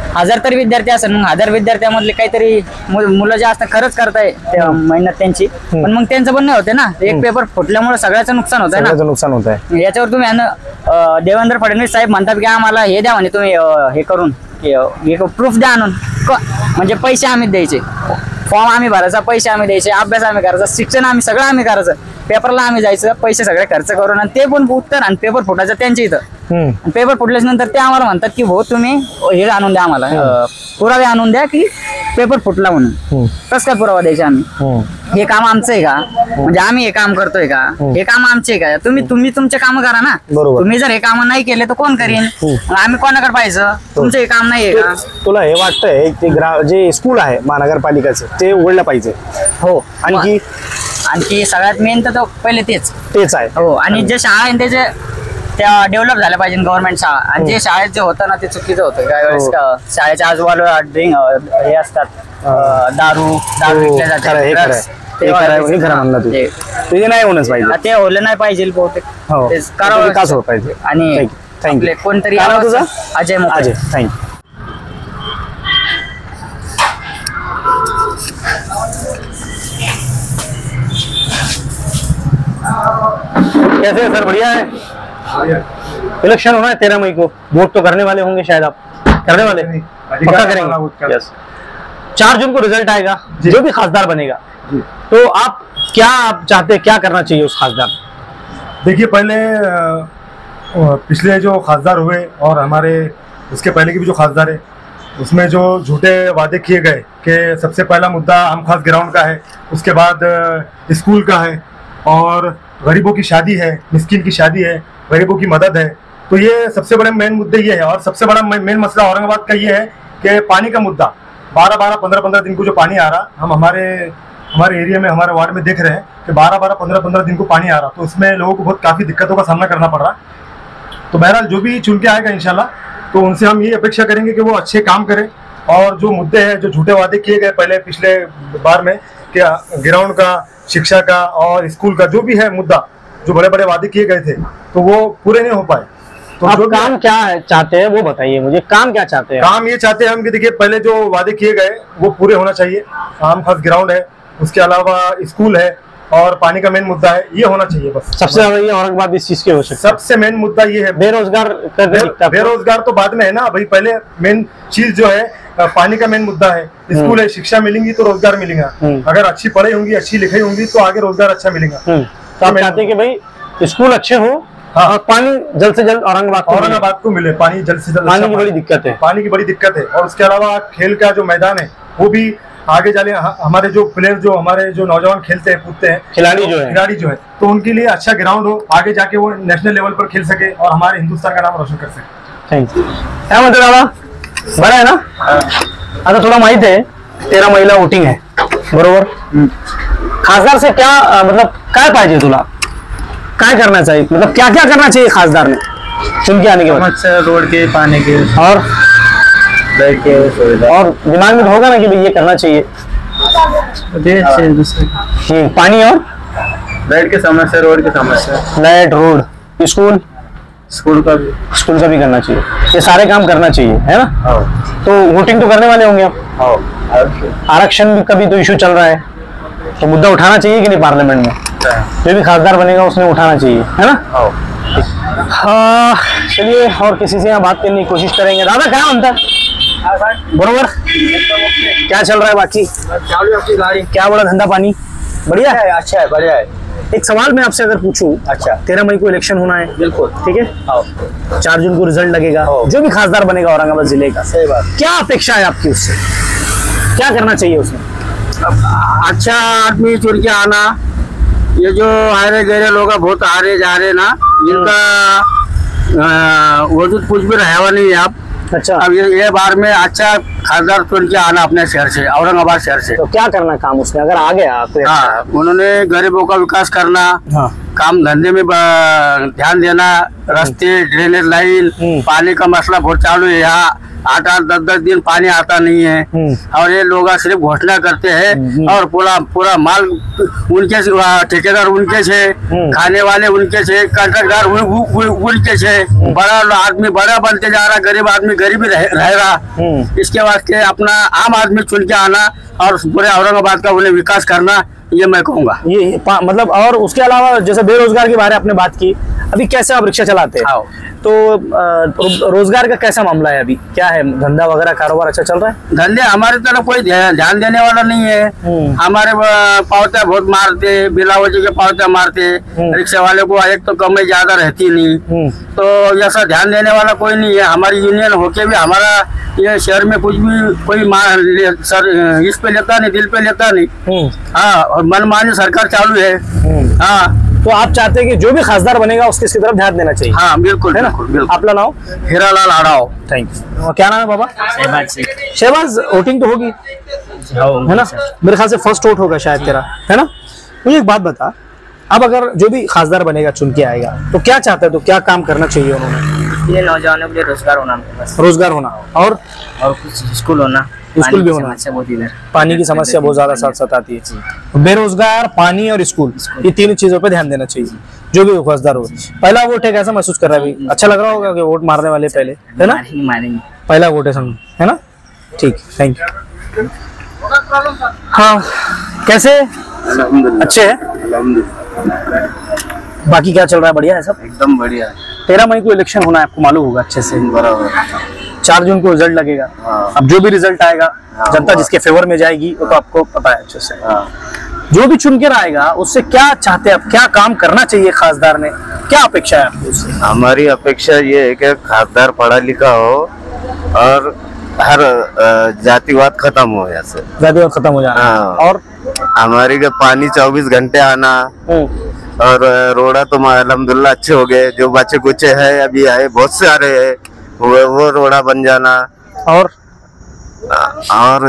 हजार तरी विद्यार्थी असेल, मग हजार विद्यार्थ्यामधले काहीतरी मु- मुलं जे असतात खरंच करताय त्या मेहनत त्यांची, पण मग त्यांचं पण नाही होते ना, एक पेपर फुटल्यामुळे सगळ्याचं नुकसान होतंय ना. सगळ्याचं नुकसान होत आहे. याच्यावर तुम्ही यानं, अं, देवेंद्र फडणवीस साहेब म्हणतात की आम्हाला हे द्या म्हणे तुम्ही, अं, हे करून प्रूफ द्या आणून, क- म्हणजे पैसे आम्ही द्यायचे, फॉर्म आम्ही भरायचा, पैसे आम्ही द्यायचे, अभ्यास आम्ही करायचा, शिक्षण आम्ही सगळं आम्ही करायचं, पेपरला आम्ही जायचं, पैसे सगळे खर्च करून, आणि ते पण उत्तर आणि पेपर फुटायचं त्यांच्या इथं. पेपर फुटल्याच्या नंतर ते आम्हाला म्हणतात की भाऊ तुम्ही हे आणून द्या आम्हाला, अं, पुरावे आणून द्या की पेपर फुटला म्हणून. कसं काय पुरावा द्यायचे आम्ही? हे काम आमचं आहे का? म्हणजे आम्ही हे काम करतोय का? हे काम आमचे आहे का? तुम्ही तुम्ही तुमचे काम करा ना. तुम्ही जर हे काम नाही केले तर कोण करीन? मग आम्ही कोणाकडे पाहिजे? तुमचं हे काम नाहीये का? तुला हे वाटतंय की ग्रा जे स्कूल आहे महानगरपालिकेचं ते उघडलं पाहिजे? हो. आणखी आणखी सगळ्यात मेन तर तो पहिले तेच तेच आहे. हो. आणि जे शाळा आहे त्याचे त्या डेव्हलप झाल्या पाहिजे गव्हर्नमेंट शाळा, आणि जे शाळेत जे होतं ना ते चुकीचं होतं. काही वेळेस का शाळेच्या आजूबाजूला ड्रिंक हे असतात, अं, दारू दारू विकल्या खरं, हे जाते, खरं आहे. drugs. हे खरं आहे, हे खरं म्हणलं तू. ते- ते नाही होणंच पाहिजे. ते होलं नाही पाहिजे बहुतेक. हो. तेच त्याचा करावं. विकास होत पाहिजे. आणि थँक्यू. आपले कोणतरी काय नाव तुझं? अजय मोकाळे. अजय, थँक्यू. कैसे है सर? बढ़िया है। इलेक्शन होना है तेरह मई को, वोट तो करने वाले होंगे शायद आप? करने वाले? पक्का करेंगे? यस। चार जून को रिजल्ट आएगा, जो भी खासदार बनेगा, तो आप क्या आप चाहते हैं, क्या करना चाहिए उस खासदार? देखिए, पहले अ, पिछले जो खासदार हुए और हमारे उसके पहले के भी जो खासदार है, उसमें जो झूठे वादे किए गए कि सबसे पहला मुद्दा आम खास ग्राउंड का है, उसके बाद अ, स्कूल का है, और गरीबों की शादी है, मिस्किन की शादी है, गरीबों की मदद है, तो ये सबसे बड़े मेन मुद्दे ये है। और सबसे बड़ा मेन मसला औरंगाबाद का ये है कि पानी का मुद्दा, बारह बारह पंद्रह पंद्रह दिन को जो पानी आ रहा, हम हमारे हमारे एरिया में हमारे वार्ड में देख रहे हैं कि बारह बारह पंद्रह पंद्रह दिन को पानी आ रहा, तो उसमें लोगों को बहुत काफ़ी दिक्कतों का सामना करना पड़ रहा। तो बहरहाल जो भी चुन के आएगा इंशाल्लाह, तो उनसे हम ये अपेक्षा करेंगे कि वो अच्छे काम करें, और जो मुद्दे हैं, जो झूठे वादे किए गए पहले पिछले बार में कि ग्राउंड का, शिक्षा का और स्कूल का, जो भी है मुद्दा, जो बड़े बड़े वादे किए गए थे, तो वो पूरे नहीं हो पाए। तो आप जो भी- काम क्या है, चाहते हैं वो बताइए मुझे, काम क्या चाहते हैं? काम ये चाहते हैं हम कि देखिए, पहले जो वादे किए गए वो पूरे होना चाहिए। आम खास ग्राउंड है, उसके अलावा स्कूल है, और पानी का मेन मुद्दा है, ये होना चाहिए बस। सबसे ज्यादा ये औरंगाबाद इस चीज की आवश्यकता है। सबसे मेन मुद्दा ये है। बेरोजगार कर बे, बेरोजगार तो बाद में है ना भाई, पहले मेन चीज जो है अ, पानी का मेन मुद्दा है। स्कूल है, शिक्षा मिलेंगी तो रोजगार मिलेगा, अगर अच्छी पढ़ाई होंगी, अच्छी लिखाई होंगी, तो आगे रोजगार अच्छा मिलेगा। तो आप चाहते हैं कि भाई स्कूल अच्छे हो, हाँ, और पानी जल्द से जल्द औरंगाबाद को मिले। औरंगाबाद को मिले पानी जल्द से जल्द। पानी अच्छा की बड़ी दिक्कत है। पानी की बड़ी दिक्कत है, और उसके अलावा खेल का जो मैदान है वो भी आगे जाने, ह- हमारे जो प्लेयर, जो हमारे जो नौजवान खेलते हैं, कूदते हैं, खिलाड़ी जो है खिलाड़ी जो है, तो उनके लिए अच्छा ग्राउंड हो, आगे जाके वो नेशनल लेवल पर खेल सके और हमारे हिंदुस्तान का नाम रोशन कर सके। Thank you. काय म्हणतो दादा, बरं आहे ना? आता तुला माहित आहे तेरा महिला वोटिंग आहे बरोबर? खासदार से क्या अ, मतलब काय पाहिजे तुला, काय करना चाहिए, मतलब क्या क्या करना चाहिए खासदार ने चुन के आने के बाद? रोड के, पानी के, और लाइट के सुविधा, और दिमाग में तो होगा ना कि भाई ये करना चाहिए, ये पानी और लाइट की समस्या, रोड की समस्या, लाइट, रोड, स्कूल, स्कूल का भी, स्कूल का भी करना चाहिए, ये सारे काम करना चाहिए, है ना? तो वोटिंग तो करने वाले होंगे आप? आरक्षण का भी तो इशू चल रहा है, तो मुद्दा उठाना चाहिए कि नहीं पार्लियामेंट में? जो भी खासदार बनेगा उसने उठाना चाहिए, है ना? हाँ, चलिए और किसी से यहाँ बात करने की कोशिश करेंगे। दादा क्या म्हणता, बरोबर क्या चल रहा है बाकी? चालू आपकी गाड़ी, क्या बोला, धंधा पानी बढ़िया है? अच्छा है, बढ़िया है। एक सवाल मैं आपसे अगर पूछूं, अच्छा, तेरह मई को इलेक्शन होना है, बिल्कुल, ठीक है, चार जून को रिजल्ट लगेगा, जो भी खासदार बनेगा औरंगाबाद जिले का, सही बात, क्या अपेक्षा है आपकी उससे, क्या करना चाहिए उसमें? अच्छा आदमी चुन के आना, ये जो हारे गहरे लोग बहुत हारे जा रहे ना, जिनका वजूद कुछ भी रहा हुआ नहीं है आप। अच्छा, अब ये, ये बार में अच्छा खासदार चुन के आना अपने शहर से, औरंगाबाद शहर से। तो क्या करना काम उसने अगर आ गया तो? हाँ, उन्होंने गरीबों का विकास करना, हाँ, काम धंधे में ब- ध्यान देना, रास्ते, ड्रेनेज लाइन, पानी का मसला बहुत चालू है यहाँ। आठ आठ दस दस दिन पानी आता नहीं है और ये लोग सिर्फ घोषणा करते हैं और पूरा पूरा माल उनके से, वहाँ ठेकेदार उनके से, खाने वाले उनके से, कंट्रैक्टर उन, उन, उनके से। बड़ा आदमी बड़ा बनते जा रहा, गरीब आदमी गरीब ही रह, रह रहा। इसके वास्ते अपना आम आदमी चुन के आना और पूरे औरंगाबाद का उन्हें विकास करना, ये मैं कहूँगा। ये पा- मतलब और उसके अलावा जैसे बेरोजगार के बारे में आपने बात की, अभी कैसे आप रिक्शा चलाते हैं, तो अ, रो- रोजगार का कैसा मामला है अभी, क्या है, धंधा वगैरह कारोबार अच्छा चल रहा है? धंधे हमारे तरफ कोई ध्या- ध्यान देने वाला नहीं है। हमारे अ, पावत्या बहुत मारते, बिलावजी के पावत्या मारते, रिक्शा वाले को एक तो कमाई ज्यादा रहती नहीं, तो ऐसा ध्यान देने वाला कोई नहीं है। हमारी यूनियन होके भी हमारा ये शहर में कुछ भी कोई मा- ले- सर इस पे लेता नहीं, दिल पे लेता नहीं। हाँ, और मनमानी सरकार चालू है। हाँ, तो आप चाहते हैं कि जो भी खासदार बनेगा उसके इसकी तरफ ध्यान देना चाहिए? हाँ बिल्कुल, है ना? आपका नाम? हीरालाल आड़ाव। Thank you. क्या नाम है बाबा? शहबाज सिंह। शहबाज, वोटिंग तो होगी है ना? मेरे ख्याल से फर्स्ट वोट होगा शायद तेरा, है ना? मुझे एक बात बता, अब अगर जो भी खासदार बनेगा चुन के आएगा तो क्या चाहता है, तो क्या काम करना चाहिए उन्होंने? ये नौजवानों के लिए रोजगार होना हमको बस। रोजगार होना और और कुछ स्कूल होना, स्कूल भी होना। समस्या बहुत इधर पानी की समस्या बहुत ज्यादा साथ साथ आती है। बेरोजगार, पानी और स्कूल, ये तीन चीजों पे ध्यान देना चाहिए जो भी खासदार हो। पहला वोट है, कैसा महसूस कर रहा है अभी? अच्छा लग रहा होगा कि वोट मारने वाले पहले, है ना? मारेंगे मारेंगे पहला वोट है समझ, है ना? ठीक, थैंक यू। हाँ, कैसे? अच्छे है? बाकी क्या चल रहा है? बढ़िया है सब? एकदम बढ़िया। तेरह मई को इलेक्शन होना है, आपको मालूम होगा अच्छे से। बराबर। चार जून को रिजल्ट लगेगा। अब जो भी रिजल्ट आएगा, जनता जिसके फेवर में जाएगी वो तो आपको पता है अच्छे से। जो भी चुन के आएगा उससे क्या चाहते हैं आप, क्या काम करना चाहिए खासदार ने, क्या अपेक्षा है आपको उससे? हमारी अपेक्षा ये है कि खासदार पढ़ा लिखा हो और हर अ, जातिवाद खत्म हो ऐसे। जातिवाद खत्म हो जाना। हाँ। और हमारी के पानी चौबीस घंटे आना और अ, रोड़ा तो अल्हम्दुलिल्लाह अच्छे हो गए। जो बच्चे कुचे है अभी आए बहुत सारे है, वो, वो रोड़ा बन जाना। और और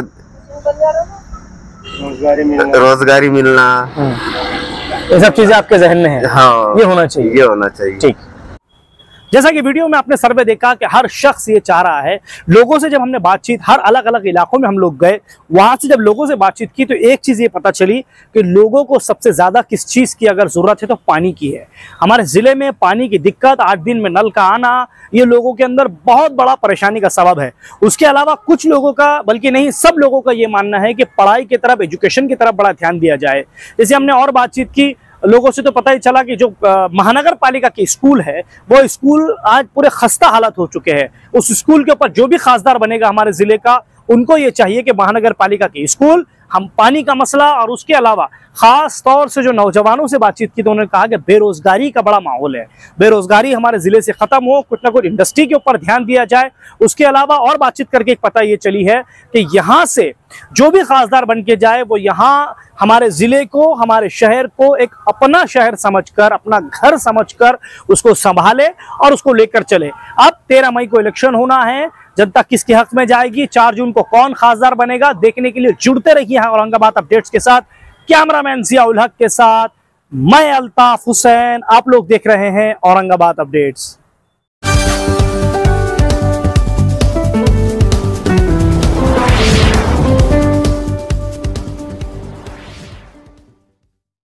रोजगारी मिलना, ये सब चीजें आपके जहन में है? हाँ, ये होना चाहिए। ये होना चाहिए। ठीक। जैसा कि वीडियो में आपने सर्वे देखा कि हर शख्स ये चाह रहा है, लोगों से जब हमने बातचीत, हर अलग अलग इलाकों में हम लोग गए, वहां से जब लोगों से बातचीत की तो एक चीज ये पता चली कि लोगों को सबसे ज्यादा किस चीज की अगर जरूरत है तो पानी की है। हमारे जिले में पानी की दिक्कत, आठ दिन में नल का आना, ये लोगों के अंदर बहुत बड़ा परेशानी का सबब है। उसके अलावा कुछ लोगों का, बल्कि नहीं सब लोगों का ये मानना है कि पढ़ाई की तरफ, एजुकेशन की तरफ बड़ा ध्यान दिया जाए। जैसे हमने और बातचीत की, लोगों से तो पता ही चला कि जो महानगर पालिका के स्कूल है वो स्कूल आज पूरे खस्ता हालत हो चुके हैं। उस स्कूल के ऊपर जो भी खासदार बनेगा हमारे जिले का, उनको ये चाहिए कि महानगर पालिका के स्कूल, हम पानी का मसला और उसके अलावा खास तौर से जो नौजवानों से बातचीत की तो उन्होंने कहा कि बेरोजगारी का बड़ा माहौल है, बेरोजगारी हमारे जिले से खत्म हो, कुछ ना कुछ इंडस्ट्री के ऊपर ध्यान दिया जाए। उसके अलावा और बातचीत करके एक पता ये चली है कि यहाँ से जो भी खासदार बन के जाए वो यहाँ हमारे जिले को, हमारे शहर को एक अपना शहर समझकर, अपना घर समझकर उसको संभाले और उसको लेकर चले। अब तेरह मई को इलेक्शन होना है, जनता किसके हक में जाएगी, चार जून को कौन खासदार बनेगा, देखने के लिए जुड़ते रहिए औरंगाबाद अपडेट्स के साथ। कैमरामैन जियाउल हक के साथ मैं अल्ताफ हुसैन, आप लोग देख रहे हैं औरंगाबाद अपडेट्स।